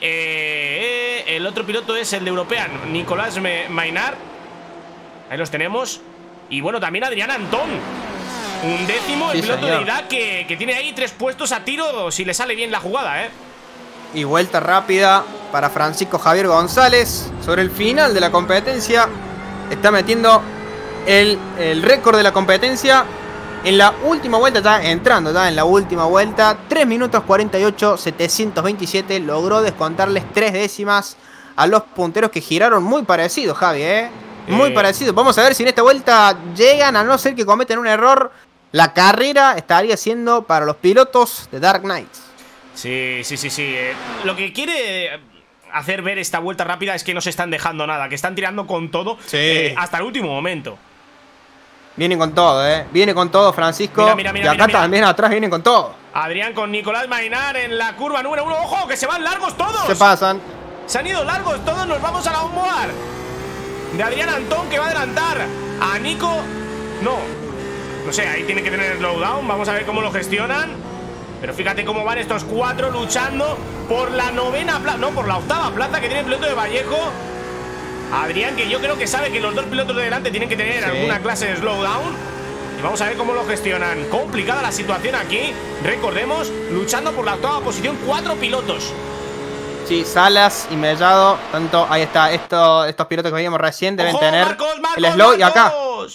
el otro piloto es el de European, Nicolás Maynard. Ahí los tenemos. Y bueno, también Adrián Antón, un décimo, el piloto de Irak que tiene ahí 3 puestos a tiro si le sale bien la jugada, Y vuelta rápida para Francisco Javier González. Sobre el final de la competencia está metiendo el récord de la competencia en la última vuelta, está entrando ya en la última vuelta. 3 minutos 48, 727. Logró descontarles 3 décimas a los punteros, que giraron muy parecidos, Javi, muy parecido. Vamos a ver si en esta vuelta llegan, a no ser que cometen un error. La carrera estaría siendo para los pilotos de Dark Knight. Sí. Lo que quiere hacer ver esta vuelta rápida es que no se están dejando nada, que están tirando con todo hasta el último momento. Vienen con todo, Viene con todo Francisco. Mira, y acá también atrás vienen con todo. Adrián con Nicolás Maynard en la curva número 1. ¡Ojo, que se van largos todos! Se pasan. Se han ido largos todos, nos vamos a la onboard de Adrián Antón, que va a adelantar a Nico. No sé, ahí tiene que tener slowdown. Vamos a ver cómo lo gestionan. Pero fíjate cómo van estos cuatro luchando por la novena plaza, no, por la octava plaza que tiene el piloto de Vallejo. Adrián, que yo creo que sabe que los dos pilotos de delante tienen que tener alguna clase de slowdown. Y vamos a ver cómo lo gestionan. Complicada la situación aquí. Recordemos, luchando por la octava posición, 4 pilotos. Sí, Salas y Mellado, tanto, ahí está, estos pilotos que veíamos recién deben tener Marcos, el slow y acá.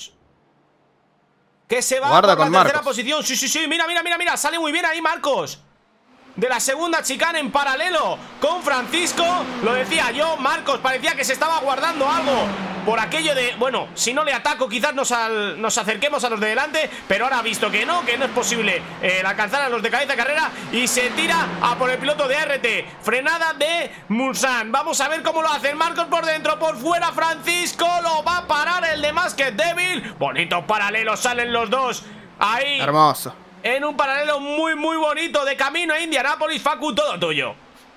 Que se va Guarda por con la tercera Marcos. posición. Sí, mira, sale muy bien ahí Marcos. De la segunda chicane en paralelo con Francisco. Lo decía yo, Marcos parecía que se estaba guardando algo por aquello de, bueno, si no le ataco quizás nos acerquemos a los de delante. Pero ahora ha visto que no es posible alcanzar a los de cabeza de carrera. Y se tira a por el piloto de ART. Frenada de Mulsanne. Vamos a ver cómo lo hace Marcos por dentro, por fuera Francisco. Lo va a parar el de Masked Devil. Bonitos paralelos salen los dos. Ahí. Hermoso. En un paralelo muy bonito de camino a Indianápolis. Facu, todo tuyo.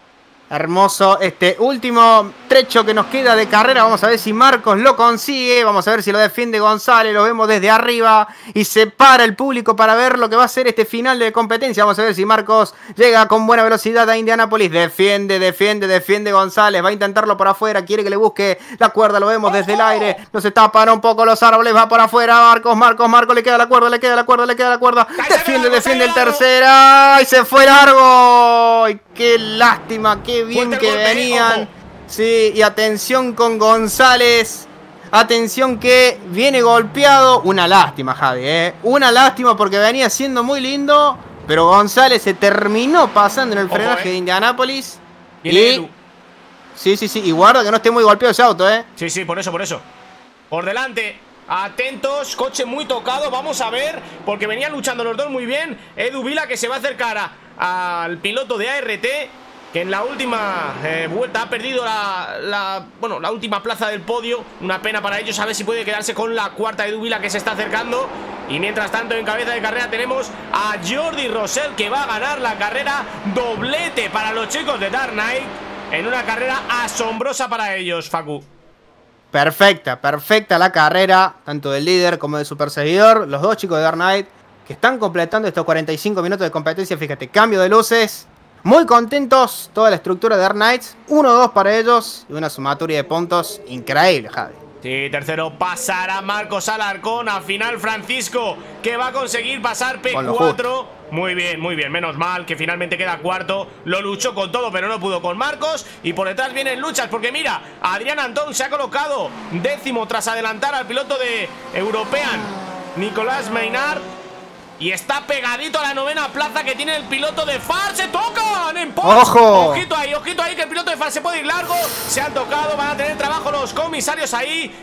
Hermoso este último trecho que nos queda de carrera. Vamos a ver si Marcos lo consigue. Vamos a ver si lo defiende González. Lo vemos desde arriba y se para el público para ver lo que va a ser este final de competencia. Vamos a ver si Marcos llega con buena velocidad a Indianápolis. Defiende González. Va a intentarlo por afuera. Quiere que le busque la cuerda. Lo vemos desde el aire. Nos tapan un poco los árboles. Va por afuera. Marcos. Le queda la cuerda. Defiende el tercera. Y se fue largo. ¡Ay, qué lástima! ¡Qué bien que venían! Sí, y atención con González. Atención que viene golpeado. Una lástima, Javi, Una lástima porque venía siendo muy lindo. Pero González se terminó pasando en el frenaje de Indianápolis. Y sí. Y guarda que no esté muy golpeado ese auto, Sí, por eso. Por delante. Atentos, coche muy tocado. Vamos a ver, porque venían luchando los dos muy bien. Edu Vila, que se va a acercar al piloto de ART, que en la última vuelta ha perdido la última plaza del podio. Una pena para ellos. A ver si puede quedarse con la cuarta. Edu Vila, que se está acercando. Y mientras tanto, en cabeza de carrera tenemos a Jordi Rosell, que va a ganar la carrera. Doblete para los chicos de Dark Knight, en una carrera asombrosa para ellos, Facu. Perfecta la carrera, tanto del líder como de su perseguidor. Los dos chicos de Dark Knight que están completando estos 45 minutos de competencia. Fíjate, cambio de luces. Muy contentos, toda la estructura de Dark Knights. 1-2 para ellos y una sumatoria de puntos increíble, Javi. Sí, tercero pasará Marcos Alarcón. Al final Francisco, que va a conseguir pasar P4. Muy bien, menos mal que finalmente queda cuarto. Lo luchó con todo, pero no pudo con Marcos. Y por detrás vienen luchas, porque mira, Adrián Antón se ha colocado 10º tras adelantar al piloto de European, Nicolás Maynard. Y está pegadito a la 9ª plaza que tiene el piloto de FAR. ¡Se tocan en post! ¡Ojo! Ojito ahí, que el piloto de FAR se puede ir largo. Se han tocado, van a tener trabajo los comisarios ahí.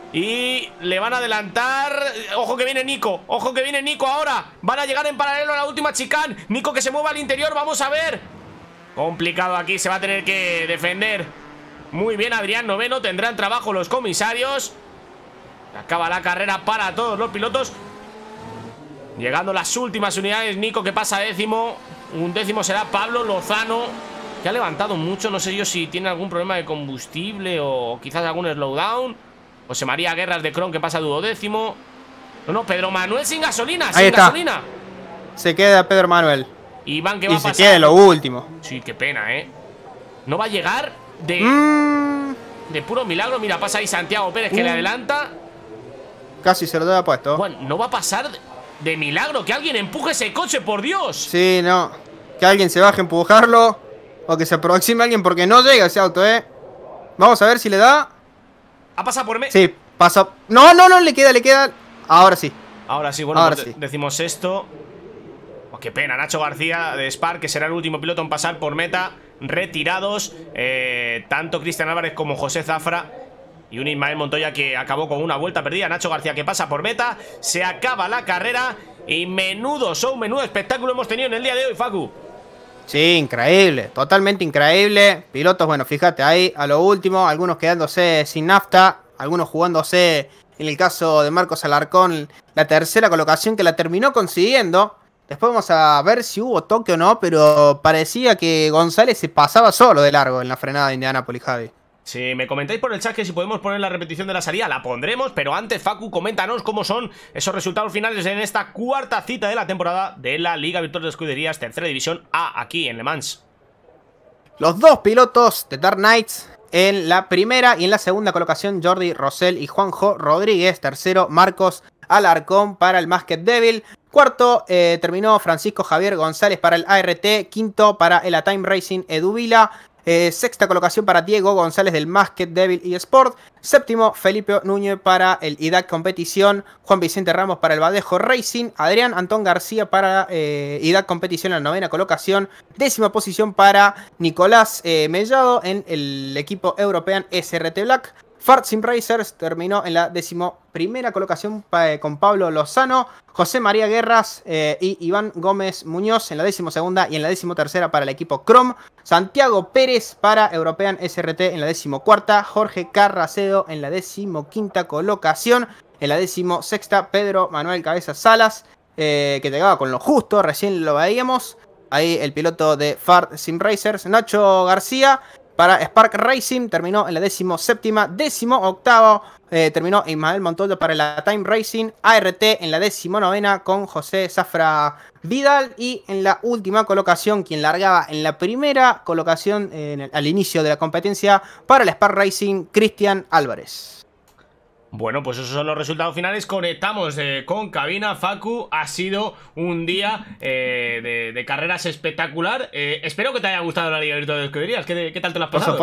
Y le van a adelantar. Ojo que viene Nico ahora. Van a llegar en paralelo a la última chicane. Nico que se mueva al interior, vamos a ver. Complicado aquí, se va a tener que defender. Muy bien, Adrián, 9º. Tendrán trabajo los comisarios. Acaba la carrera para todos los pilotos. Llegando las últimas unidades, Nico que pasa 10º. Un 10º será Pablo Lozano, que ha levantado mucho. No sé yo si tiene algún problema de combustible o quizás algún slowdown. José María Guerras de Cron, que pasa 12º. No, Pedro Manuel sin gasolina. Ahí está. Se queda Pedro Manuel. Iván, que va a pasar. Y se queda lo último. Sí, qué pena, No va a llegar de puro milagro. Mira, pasa ahí Santiago Pérez, que le adelanta. Casi se lo debe puesto. Bueno, no va a pasar de milagro. Que alguien empuje ese coche, por Dios. Sí, no. Que alguien se baje a empujarlo. O que se aproxime a alguien, porque no llega ese auto, Vamos a ver si le da. ¿Ha pasado por Sí, pasa. No, le queda. Ahora sí. Bueno, ahora pues sí. Decimos esto. Oh, qué pena, Nacho García de Spark, que será el último piloto en pasar por meta. Retirados, tanto Cristian Álvarez como José Zafra. Y un Ismael Montoya que acabó con una vuelta perdida. Nacho García que pasa por meta. Se acaba la carrera. Y menudo show, menudo espectáculo hemos tenido en el día de hoy, Facu. Sí, increíble, totalmente increíble. Pilotos, bueno, fíjate ahí a lo último, algunos quedándose sin nafta. algunos jugándose, en el caso de Marcos Alarcón, la tercera colocación que la terminó consiguiendo. Después vamos a ver si hubo toque o no, pero parecía que González se pasaba solo de largo en la frenada de Indianápolis, Javi. Si me comentáis por el chat que si podemos poner la repetición de la salida, la pondremos. Pero antes, Facu, coméntanos cómo son esos resultados finales en esta cuarta cita de la temporada de la Liga Virtual de Escuderías, tercera división A, aquí en Le Mans. Los dos pilotos de Dark Knights en la primera y en la segunda colocación, Jordi Rosell y Juanjo Rodríguez. Tercero, Marcos Alarcón para el Masked Devil. Cuarto, terminó Francisco Javier González para el ART. Quinto, para el A-Time Racing, Edu Vila. Sexta colocación para Diego González del Masked Devil eSport. Séptimo, Felipe Núñez para el IDAC Competición. Juan Vicente Ramos para el Badejo Racing. Adrián Antón García para IDAC Competición en la novena colocación. Décima posición para Nicolás Mellado en el equipo European SRT Black. Fart Sim Racers terminó en la 11ª colocación con Pablo Lozano, José María Guerras y Iván Gómez Muñoz en la 12ª y en la 13ª para el equipo Chrome. Santiago Pérez para European SRT en la 14ª. Jorge Carracedo en la 15ª colocación. En la 16ª, Pedro Manuel Cabeza Salas, que llegaba con lo justo, recién lo veíamos. Ahí el piloto de Fart Sim Racers. Nacho García para Spark Racing terminó en la 17ª. 18º terminó Ismael Montoya para la Time Racing. ART en la 19ª con José Zafra Vidal. Y en la última colocación, quien largaba en la primera colocación al inicio de la competencia para el Spark Racing, Cristian Álvarez. Bueno, pues esos son los resultados finales. Conectamos con cabina, Facu. Ha sido un día de carreras espectacular. Espero que te haya gustado la Liga Virtual de Escuderías. ¿Qué tal te lo has pasado?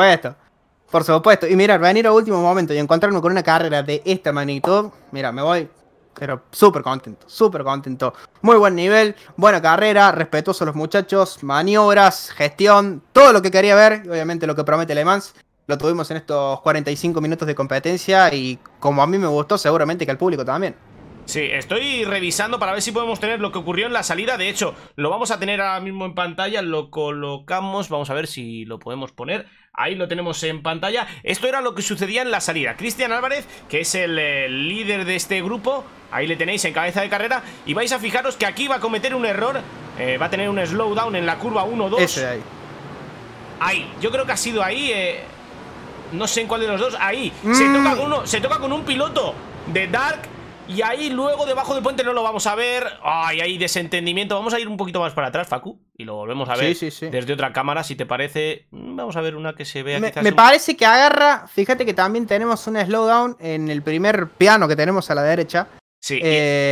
Por supuesto. Y mirar, venir a último momento y encontrarme con una carrera de esta magnitud. Mira, me voy, pero súper contento, súper contento. Muy buen nivel, buena carrera, respetuosos los muchachos, maniobras, gestión, todo lo que quería ver. Y obviamente lo que promete Le Mans lo tuvimos en estos 45 minutos de competencia y como a mí me gustó, seguramente que al público también. Sí, estoy revisando para ver si podemos tener lo que ocurrió en la salida. De hecho, lo vamos a tener ahora mismo en pantalla. Lo colocamos, vamos a ver si lo podemos poner. Ahí lo tenemos en pantalla. Esto era lo que sucedía en la salida. Cristian Álvarez, que es el líder de este grupo, ahí le tenéis en cabeza de carrera. Y vais a fijaros que aquí va a cometer un error. Va a tener un slowdown en la curva 1-2. Ese de ahí. Ahí, yo creo que ha sido ahí. No sé en cuál de los dos. Ahí, se toca con un piloto de Dark. Y ahí luego debajo del puente no lo vamos a ver. Ay, hay desentendimiento. Vamos a ir un poquito más para atrás, Facu, y lo volvemos a ver desde otra cámara, si te parece. Vamos a ver una que se vea quizás. Me parece que agarra. Fíjate que también tenemos un slowdown en el primer piano que tenemos a la derecha. Sí.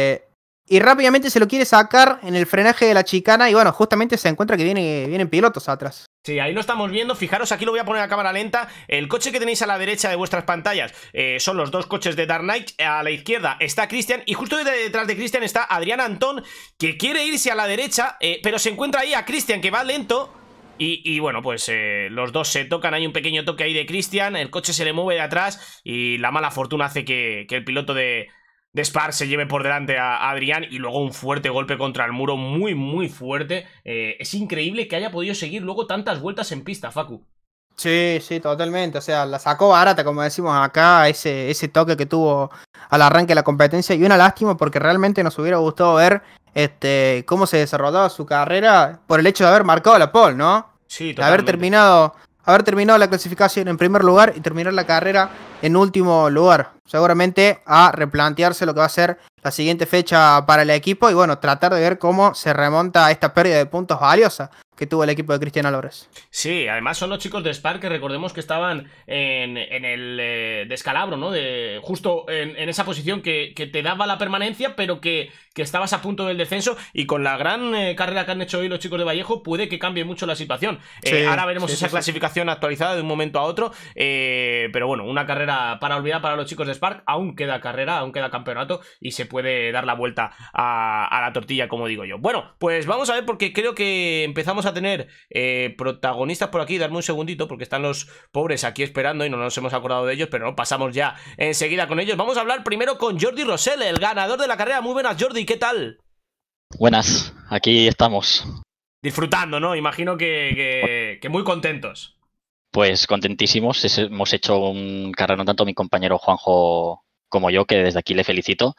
Y rápidamente se lo quiere sacar en el frenaje de la chicana. Y bueno, justamente se encuentra que vienen pilotos atrás. Sí, ahí lo estamos viendo. Fijaros, aquí lo voy a poner a cámara lenta. El coche que tenéis a la derecha de vuestras pantallas son los dos coches de Dark Knight. A la izquierda está Cristian. Y justo detrás de Cristian está Adrián Antón, que quiere irse a la derecha, pero se encuentra ahí a Cristian, que va lento. Y bueno, pues los dos se tocan. Hay un pequeño toque ahí de Cristian. El coche se le mueve de atrás. Y la mala fortuna hace que el piloto de Spark se lleve por delante a Adrián. Y luego un fuerte golpe contra el muro, muy muy fuerte. Es increíble que haya podido seguir luego tantas vueltas en pista, Facu. Sí, totalmente. O sea, la sacó barata, como decimos acá, ese toque que tuvo al arranque de la competencia. Y una lástima porque realmente nos hubiera gustado ver cómo se desarrollaba su carrera por el hecho de haber marcado la pole, ¿no? Sí, totalmente. Haber terminado la clasificación en primer lugar y terminar la carrera en último lugar. Seguramente a replantearse lo que va a ser la siguiente fecha para el equipo y bueno, tratar de ver cómo se remonta esta pérdida de puntos valiosa que tuvo el equipo de Cristian Álvarez. Sí, además son los chicos de Spark que recordemos que estaban en el descalabro, ¿no? Justo en esa posición que te daba la permanencia, pero que estabas a punto del descenso. Y con la gran carrera que han hecho hoy los chicos de Vallejo, puede que cambie mucho la situación. Ahora veremos esa clasificación actualizada de un momento a otro. Pero bueno, una carrera para olvidar para los chicos de Spark. Aún queda carrera, aún queda campeonato y se puede dar la vuelta a la tortilla, como digo yo. Bueno, pues vamos a ver, porque creo que empezamos a tener protagonistas por aquí. Darme un segundito porque están los pobres aquí esperando y no nos hemos acordado de ellos, pero no, pasamos ya enseguida con ellos. Vamos a hablar primero con Jordi Rosell, el ganador de la carrera. Muy buenas, Jordi, ¿qué tal? Buenas, aquí estamos. Disfrutando, ¿no? Imagino que muy contentos. Pues contentísimos. Hemos hecho un carrerón tanto mi compañero Juanjo como yo, que desde aquí le felicito.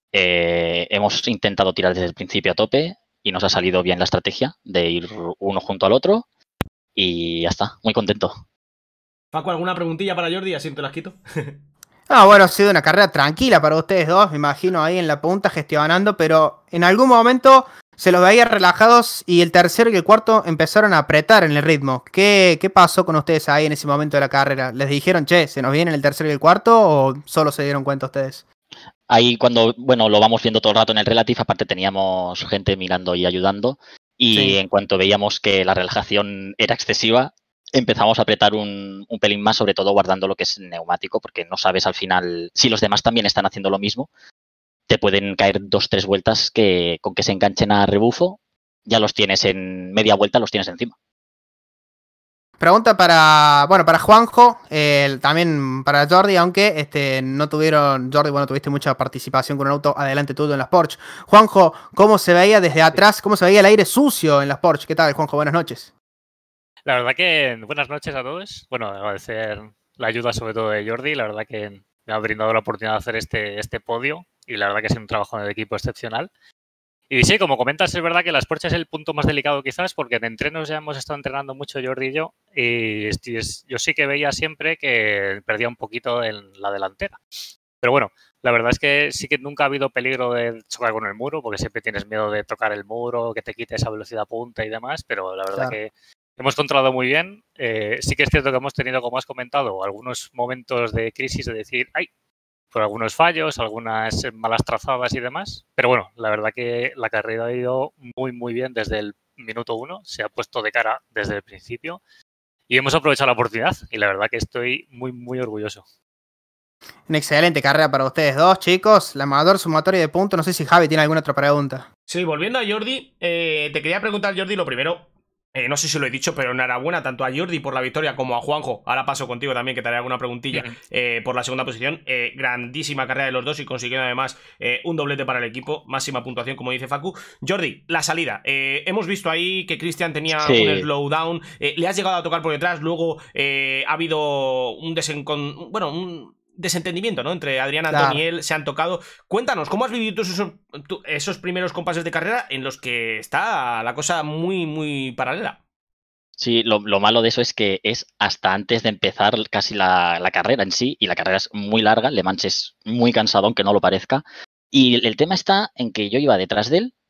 Hemos intentado tirar desde el principio a tope y nos ha salido bien la estrategia de ir uno junto al otro y ya está, muy contento. Paco, ¿alguna preguntilla para Jordi? Así te las quito. Bueno, ha sido una carrera tranquila para ustedes dos, me imagino ahí en la punta gestionando, pero en algún momento se los veía relajados y el tercero y el cuarto empezaron a apretar en el ritmo. ¿Qué pasó con ustedes ahí en ese momento de la carrera? ¿Les dijeron, che, se nos viene el tercero y el cuarto o solo se dieron cuenta ustedes? Ahí cuando, bueno, lo vamos viendo todo el rato en el Relative, aparte teníamos gente mirando y ayudando y Sí. en cuanto veíamos que la relajación era excesiva, empezamos a apretar un pelín más, sobre todo guardando lo que es neumático, porque no sabes al final si los demás también están haciendo lo mismo. Te pueden caer 2-3 vueltas que con que se enganchen a rebufo, ya los tienes en media vuelta, los tienes encima. Pregunta para Juanjo, también para Jordi, aunque no tuvieron, Jordi, bueno, tuviste mucha participación con un auto adelante tuyo en las Porsche. Juanjo, ¿cómo se veía desde atrás? ¿Cómo se veía el aire sucio en las Porsche? ¿Qué tal, Juanjo? Buenas noches. La verdad que buenas noches a todos. Bueno, agradecer la ayuda sobre todo de Jordi. La verdad que me ha brindado la oportunidad de hacer este podio y la verdad que ha sido un trabajo en el equipo excepcional. Y sí, como comentas, es verdad que las Porsche es el punto más delicado quizás porque en entrenos ya hemos estado entrenando mucho Jordi y yo y yo sí que veía siempre que perdía un poquito en la delantera. Pero bueno, la verdad es que sí que nunca ha habido peligro de chocar con el muro porque siempre tienes miedo de tocar el muro, que te quite esa velocidad punta y demás, pero la verdad que hemos controlado muy bien. Sí que es cierto que hemos tenido, como has comentado, algunos momentos de crisis de decir, ¡ay! Por algunos fallos, algunas malas trazadas y demás. Pero bueno, la verdad que la carrera ha ido muy, muy bien desde el minuto 1. Se ha puesto de cara desde el principio y hemos aprovechado la oportunidad. Y la verdad que estoy muy, muy orgulloso. Una excelente carrera para ustedes dos, chicos. La mayor sumatoria de puntos. No sé si Javi tiene alguna otra pregunta. Sí, volviendo a Jordi, te quería preguntar, Jordi, lo primero. No sé si lo he dicho, pero enhorabuena tanto a Jordi por la victoria como a Juanjo. Ahora paso contigo también, que te haré alguna preguntilla por la segunda posición. Grandísima carrera de los dos y consiguiendo además un doblete para el equipo. Máxima puntuación, como dice Facu. Jordi, la salida. Hemos visto ahí que Cristian tenía un slowdown. Le has llegado a tocar por detrás. Luego ha habido un desentendimiento, ¿no? Entre Adrián Antón y él se han tocado. Cuéntanos, ¿cómo has vivido esos primeros compases de carrera en los que está la cosa muy, muy paralela? Sí, lo malo de eso es que es hasta antes de empezar casi la carrera en sí, y la carrera es muy larga, Le Mans es muy cansado, aunque no lo parezca, y el tema está en que yo iba detrás de él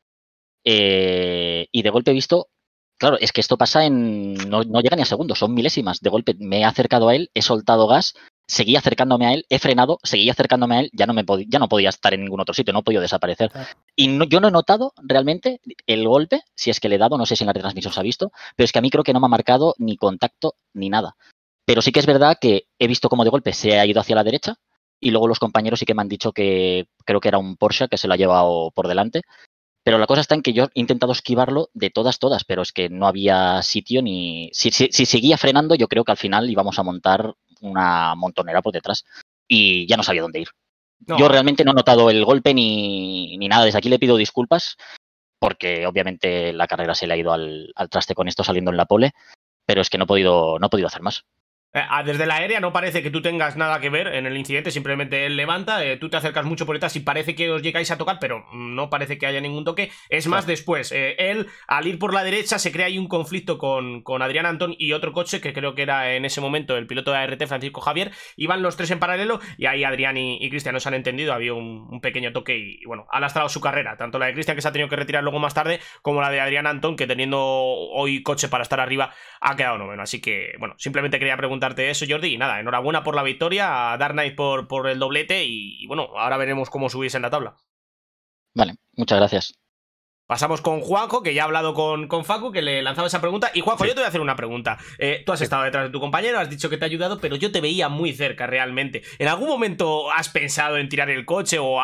y de golpe he visto, claro, es que esto pasa no llega ni a segundos, son milésimas, de golpe me he acercado a él, he soltado gas, seguí acercándome a él, he frenado, seguí acercándome a él, ya no podía estar en ningún otro sitio, no he podido desaparecer. Y yo no he notado realmente el golpe, si es que le he dado, no sé si en la retransmisión se ha visto, pero es que a mí creo que no me ha marcado ni contacto ni nada. Pero sí que es verdad que he visto como de golpe se ha ido hacia la derecha y luego los compañeros sí que me han dicho que creo que era un Porsche que se lo ha llevado por delante. Pero la cosa está en que yo he intentado esquivarlo de todas, pero es que no había sitio ni... Si seguía frenando, yo creo que al final íbamos a montar una montonera por detrás y ya no sabía dónde ir. No. Yo realmente no he notado el golpe ni nada. Desde aquí le pido disculpas porque obviamente la carrera se le ha ido al traste con esto saliendo en la pole, pero es que no he podido hacer más. Desde la aérea no parece que tú tengas nada que ver en el incidente, simplemente él levanta, tú te acercas mucho por detrás y parece que os llegáis a tocar, pero no parece que haya ningún toque. Es más, después, él al ir por la derecha se crea ahí un conflicto con Adrián Antón y otro coche, que creo que era en ese momento el piloto de ART, Francisco Javier. Iban los tres en paralelo y ahí Adrián y Cristian no se han entendido, había un pequeño toque y bueno, ha lastrado su carrera, tanto la de Cristian, que se ha tenido que retirar luego más tarde, como la de Adrián Antón, que teniendo hoy coche para estar arriba ha quedado noveno. Así que bueno, simplemente quería preguntarte eso, Jordi, y nada, enhorabuena por la victoria, a Dark Knight por el doblete y bueno, ahora veremos cómo subís en la tabla. Vale, muchas gracias. Pasamos con Juanjo, que ya ha hablado con Facu, que le lanzaba esa pregunta. Y Juanjo, yo te voy a hacer una pregunta. Tú has estado detrás de tu compañero, has dicho que te ha ayudado, pero yo te veía muy cerca realmente. ¿En algún momento has pensado en tirar el coche o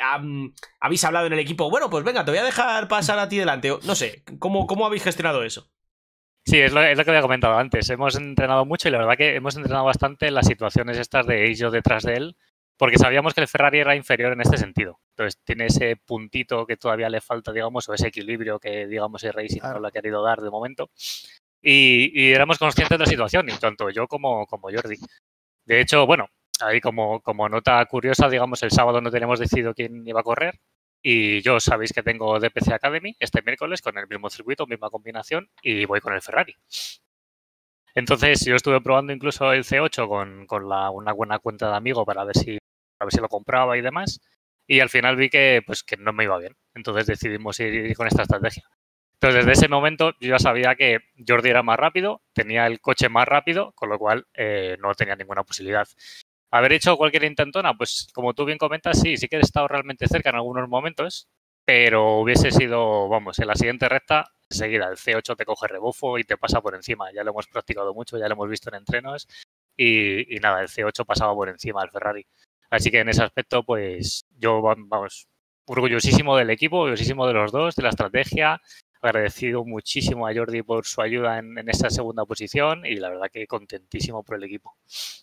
habéis hablado en el equipo? Bueno, pues venga, te voy a dejar pasar a ti delante. No sé, ¿cómo habéis gestionado eso? Sí, es lo que había comentado antes. Hemos entrenado mucho y la verdad que hemos entrenado bastante en las situaciones estas de ir yo detrás de él, porque sabíamos que el Ferrari era inferior en este sentido. Entonces tiene ese puntito que todavía le falta, digamos, o ese equilibrio que, digamos, el Racing no le ha querido dar de momento. y éramos conscientes de la situación, y tanto yo como Jordi. De hecho, bueno, ahí como nota curiosa, digamos, el sábado no teníamos decidido quién iba a correr y yo sabéis que tengo DPC Academy este miércoles con el mismo circuito, misma combinación y voy con el Ferrari. Entonces yo estuve probando incluso el C8 con una buena cuenta de amigo para ver si lo compraba y demás y al final vi que no me iba bien. Entonces decidimos ir con esta estrategia. Entonces, desde ese momento yo ya sabía que Jordi era más rápido, tenía el coche más rápido, con lo cual no tenía ninguna posibilidad. Haber hecho cualquier intentona, pues como tú bien comentas, sí que he estado realmente cerca en algunos momentos, pero hubiese sido, vamos, en la siguiente recta, enseguida el C8 te coge rebufo y te pasa por encima. Ya lo hemos practicado mucho, ya lo hemos visto en entrenos y nada, el C8 pasaba por encima del Ferrari. Así que en ese aspecto, pues yo, vamos, orgullosísimo del equipo, orgullosísimo de los dos, de la estrategia. Agradecido muchísimo a Jordi por su ayuda en esa segunda posición y la verdad que contentísimo por el equipo.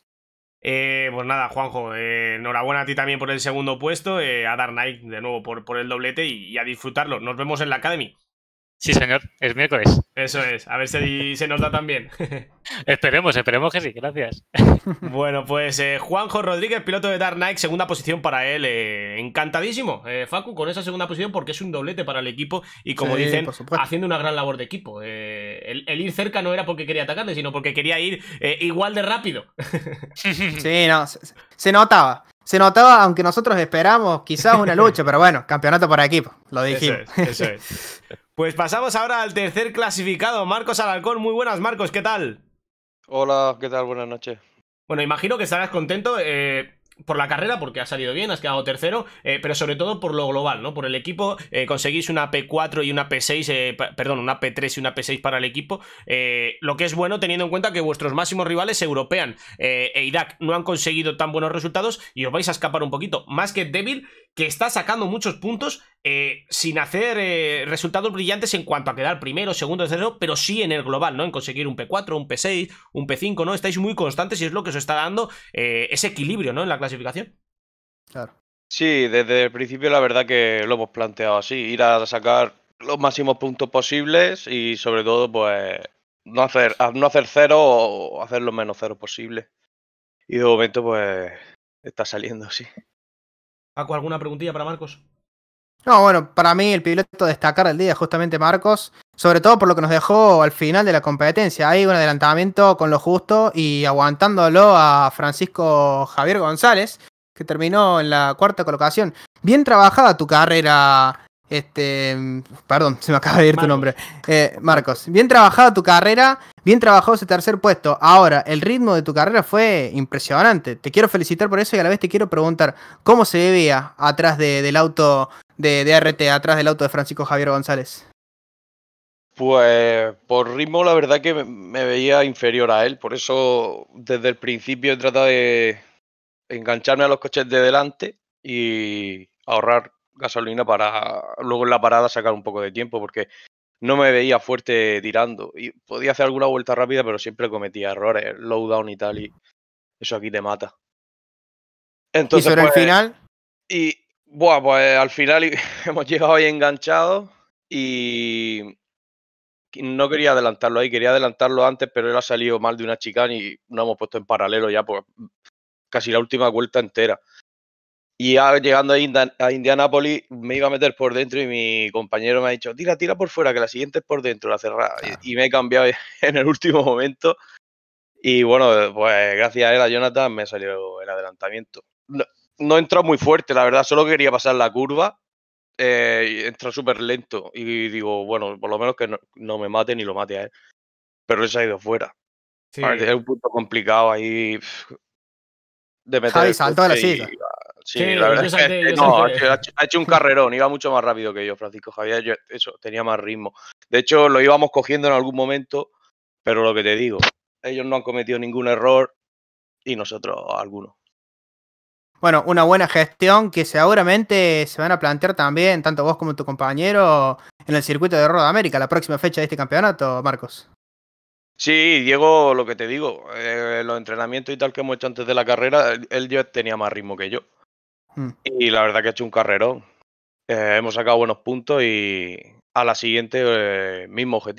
Pues nada, Juanjo, enhorabuena a ti también por el segundo puesto, a Dark Knight de nuevo por el doblete y a disfrutarlo. Nos vemos en la Academy. Sí, señor, es miércoles. Eso es, a ver si se nos da también. Esperemos que sí, gracias. Bueno, pues Juanjo Rodríguez, piloto de Dark Knight, segunda posición para él. Encantadísimo, Facu, con esa segunda posición porque es un doblete para el equipo y como Sí, dicen, por supuesto. haciendo una gran labor de equipo. El ir cerca no era porque quería atacarle, sino porque quería ir igual de rápido. Sí, no, se notaba. Se notaba, aunque nosotros esperamos quizás una lucha, pero bueno, campeonato por equipo, lo dijimos. Eso es. Pues pasamos ahora al tercer clasificado, Marcos Alarcón. Muy buenas, Marcos, ¿qué tal? Hola, ¿qué tal? Buenas noches. Bueno, imagino que estarás contento por la carrera, porque has salido bien, has quedado tercero, pero sobre todo por lo global, ¿no? Por el equipo, conseguís una P4 y una P6, perdón, una P3 y una P6 para el equipo, lo que es bueno teniendo en cuenta que vuestros máximos rivales, European e Irak, no han conseguido tan buenos resultados y os vais a escapar un poquito. Más que Devil, que está sacando muchos puntos sin hacer resultados brillantes en cuanto a quedar primero, segundo, tercero, pero sí en el global, ¿no? En conseguir un P4, un P6, un P5, ¿no? Estáis muy constantes y es lo que os está dando ese equilibrio, ¿no? En la clasificación. Claro. Sí, desde el principio la verdad que lo hemos planteado así, ir a sacar los máximos puntos posibles y sobre todo pues no hacer cero o hacer lo menos cero posible. Y de momento pues está saliendo, sí. Paco, ¿alguna preguntilla para Marcos? No, bueno, para mí el piloto a destacar del día es justamente Marcos, sobre todo por lo que nos dejó al final de la competencia. Hay un adelantamiento con lo justo y aguantándolo a Francisco Javier González, que terminó en la cuarta colocación. Bien trabajada tu carrera, perdón, se me acaba de ir tu nombre. Marcos, bien trabajada tu carrera, bien trabajado ese tercer puesto. Ahora, el ritmo de tu carrera fue impresionante. Te quiero felicitar por eso y a la vez te quiero preguntar, ¿cómo se veía atrás del auto de RT, atrás del auto de Francisco Javier González? Pues por ritmo la verdad que me veía inferior a él, por eso desde el principio he tratado de engancharme a los coches de delante y ahorrar gasolina para luego en la parada sacar un poco de tiempo, porque no me veía fuerte tirando y podía hacer alguna vuelta rápida, pero siempre cometía errores, lowdown y tal, y eso aquí te mata. Y Entonces, sobre el pues, final, buah, pues al final hemos llegado ahí enganchados y no quería adelantarlo ahí, quería adelantarlo antes, pero él ha salido mal de una chicane y nos hemos puesto en paralelo ya, pues casi la última vuelta entera. Y ya llegando a Indianápolis me iba a meter por dentro y mi compañero me ha dicho, tira por fuera, que la siguiente es por dentro, la cerrada. Claro. Y me he cambiado en el último momento. Y bueno, pues gracias a él, a Jonathan, me salió el adelantamiento. No he entrado muy fuerte, la verdad, solo quería pasar la curva. Y entró súper lento. Y digo, bueno, por lo menos que no me mate ni lo mate a él. Pero él se ha ido fuera. Sí. A ver, es un punto complicado ahí de meter Javi el saltó de la coche silla. Sí, Sí, la verdad yo es salté, que yo no, salté. ha hecho un carrerón, iba mucho más rápido que yo, Francisco Javier, eso, tenía más ritmo. De hecho, lo íbamos cogiendo en algún momento, pero lo que te digo, ellos no han cometido ningún error y nosotros algunos. Bueno, una buena gestión que seguramente se van a plantear también, tanto vos como tu compañero, en el circuito de Road América, la próxima fecha de este campeonato, Marcos. Sí, Diego, lo que te digo, los entrenamientos y tal que hemos hecho antes de la carrera, él ya tenía más ritmo que yo. Y la verdad que ha hecho un carrerón. Hemos sacado buenos puntos y a la siguiente mismo objetivo,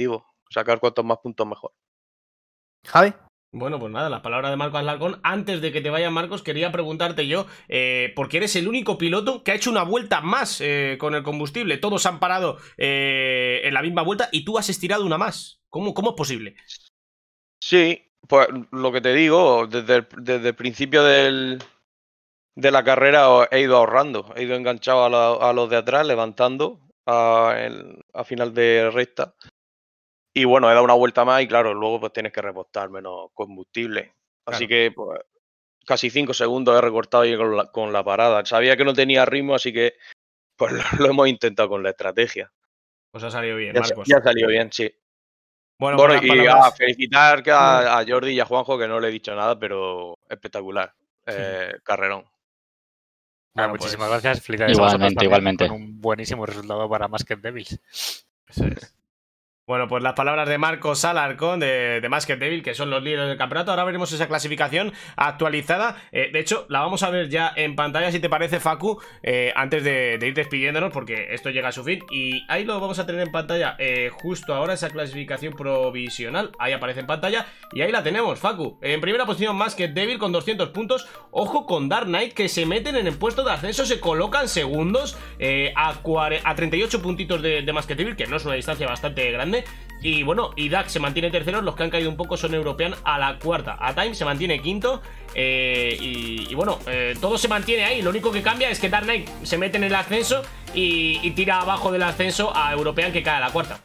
sacar cuantos más puntos mejor. Javi. Bueno, pues nada, la palabra de Marcos Alarcón. Antes de que te vayas, Marcos, quería preguntarte yo, porque eres el único piloto que ha hecho una vuelta más con el combustible. Todos han parado en la misma vuelta y tú has estirado una más. ¿Cómo es posible? Sí, pues lo que te digo, desde el principio de la carrera he ido ahorrando, he ido enganchado a los de atrás, levantando a final de recta. Y bueno, he dado una vuelta más y claro, luego pues tienes que repostar menos combustible. Así que pues, casi 5 segundos he recortado ahí con la parada. Sabía que no tenía ritmo, así que pues lo hemos intentado con la estrategia. Pues ha salido bien, Ya Marcos. ha salido bien, sí. Bueno, Y palabras... felicitar a Jordi y a Juanjo, que no le he dicho nada, pero espectacular. Carrerón. Bueno, muchísimas gracias. Felicidades igualmente. Con un buenísimo resultado para Masked Devils. Eso es. Bueno, pues las palabras de Marcos Alarcón de Masked Devil, que son los líderes del campeonato. Ahora veremos esa clasificación actualizada. De hecho, la vamos a ver ya en pantalla, si te parece, Facu, antes de ir despidiéndonos, porque esto llega a su fin. Y ahí lo vamos a tener en pantalla justo ahora, esa clasificación provisional. Ahí aparece en pantalla y ahí la tenemos, Facu. En primera posición, Masked Devil con 200 puntos. Ojo con Dark Knight, que se meten en el puesto de ascenso, se colocan segundos a 38 puntitos de Masked Devil, que no es una distancia bastante grande. Y bueno, Idak se mantiene tercero. Los que han caído un poco son European a la cuarta. A Time se mantiene quinto. Y bueno, todo se mantiene ahí. Lo único que cambia es que Dark Knight se mete en el ascenso y tira abajo del ascenso a European, que cae a la cuarta.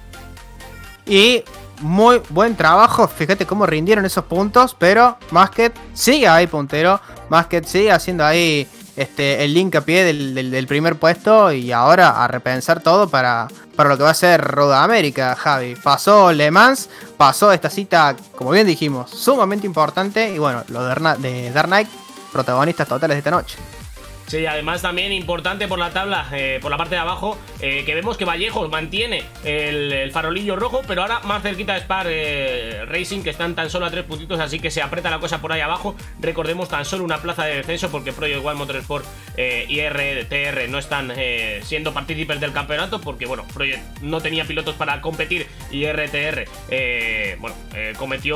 Y muy buen trabajo. Fíjate cómo rindieron esos puntos. Pero Masked sigue ahí puntero. Masked sigue haciendo ahí el link a pie del primer puesto. Y ahora a repensar todo para lo que va a ser Road America, Javi. Pasó Le Mans, pasó esta cita, como bien dijimos, sumamente importante. Y bueno, lo de Dark Knight, protagonistas totales de esta noche. Sí, además también importante por la tabla, por la parte de abajo, que vemos que Vallejos mantiene el farolillo rojo, pero ahora más cerquita de Spar Racing, que están tan solo a 3 puntitos, así que se aprieta la cosa por ahí abajo. Recordemos, tan solo una plaza de descenso, porque Project One Motorsport y RTR no están siendo partícipes del campeonato, porque bueno, Project no tenía pilotos para competir y RTR cometió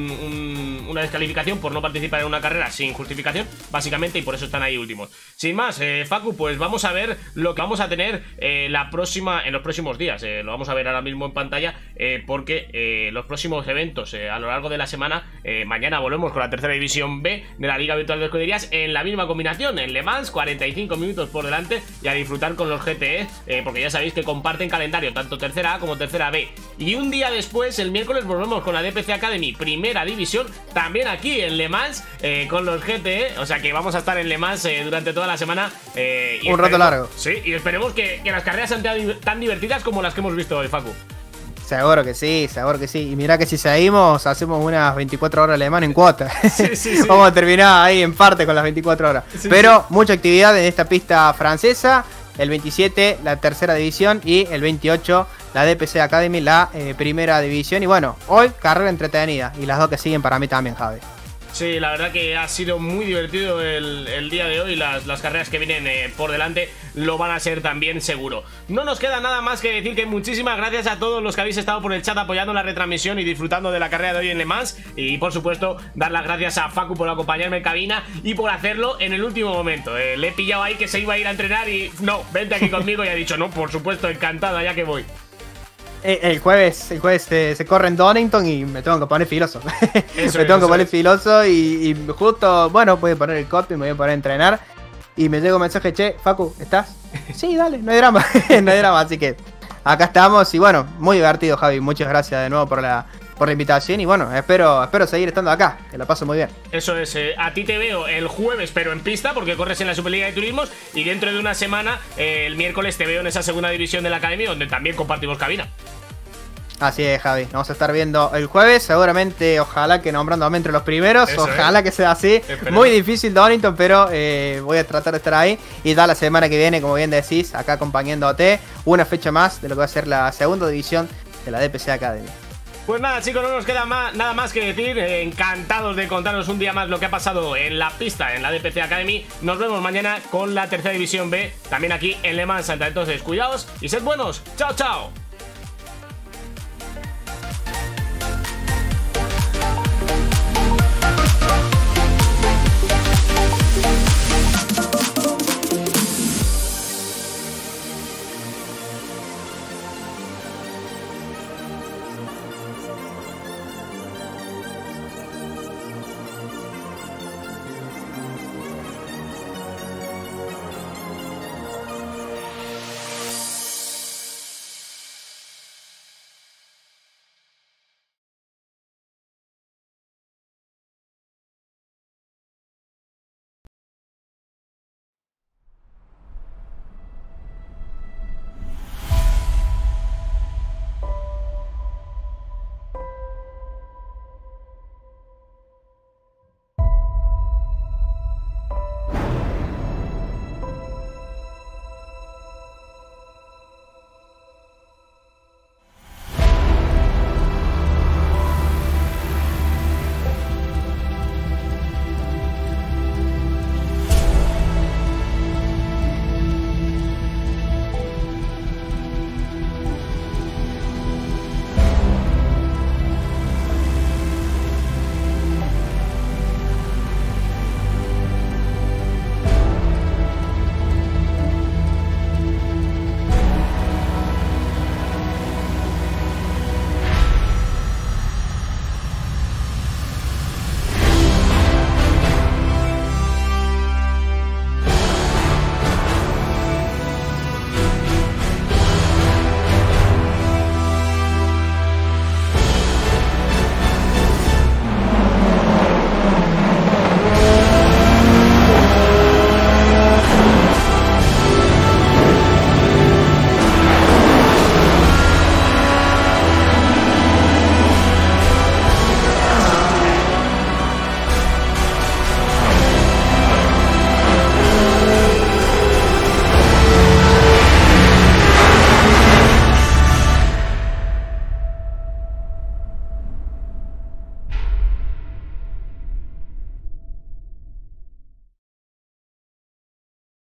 una descalificación por no participar en una carrera sin justificación, básicamente, y por eso están ahí últimos. Sin más, Facu, pues vamos a ver lo que vamos a tener en los próximos días. Lo vamos a ver ahora mismo en pantalla, porque los próximos eventos a lo largo de la semana, mañana volvemos con la tercera división B de la Liga Virtual de Escuderías en la misma combinación, en Le Mans, 45 minutos por delante, y a disfrutar con los GTE, porque ya sabéis que comparten calendario, tanto tercera A como tercera B. Y un día después, el miércoles, volvemos con la DPC Academy, primera división, también aquí en Le Mans, con los GTE, o sea que vamos a estar en Le Mans durante toda la semana. Un rato largo. Sí, y esperemos que las carreras sean tan divertidas como las que hemos visto hoy, Facu. Seguro que sí, seguro que sí. Y mirá que si seguimos, hacemos unas 24 horas alemán en cuota. Sí. Vamos a terminar ahí en parte con las 24 horas. Pero mucha actividad en esta pista francesa. El 27, la tercera división. Y el 28, la DPC Academy, la primera división. Y bueno, hoy carrera entretenida. Y las dos que siguen para mí también, Javi. Sí, la verdad que ha sido muy divertido el día de hoy. Las carreras que vienen por delante lo van a ser también, seguro. No nos queda nada más que decir que muchísimas gracias a todos los que habéis estado por el chat apoyando la retransmisión y disfrutando de la carrera de hoy en Le Mans. Y por supuesto, dar las gracias a Facu por acompañarme en cabina y por hacerlo en el último momento. Le he pillado ahí que se iba a ir a entrenar y no, vente aquí conmigo, y ha dicho, no, por supuesto, encantada, ya que voy. El jueves se corre en Donington y me tengo que poner filoso. Tengo que poner filoso y justo, bueno, voy a poner el copy, me voy a poner a entrenar. Y me llega un mensaje, che, Facu, ¿estás? Sí, dale, no hay drama, no hay drama, así que acá estamos. Y bueno, muy divertido, Javi, muchas gracias de nuevo por la invitación. Y bueno, espero seguir estando acá, que la paso muy bien. Eso es, a ti te veo el jueves, pero en pista, porque corres en la Superliga de Turismos. Y dentro de una semana, el miércoles, te veo en esa segunda división de la Academia, donde también compartimos cabina. Así es, Javi, nos vamos a estar viendo el jueves, seguramente, ojalá que nombrándome entre los primeros. Eso, ojalá que sea así. Esperemos. Muy difícil Donington, pero voy a tratar de estar ahí. Y da la semana que viene, como bien decís, acá acompañándote, una fecha más de lo que va a ser la segunda división de la DPC Academy. Pues nada, chicos, no nos queda nada más que decir. Encantados de contaros un día más lo que ha pasado en la pista, en la DPC Academy. Nos vemos mañana con la tercera división B, también aquí en Le Mans. Hasta entonces, cuidaos y sed buenos. Chao, chao.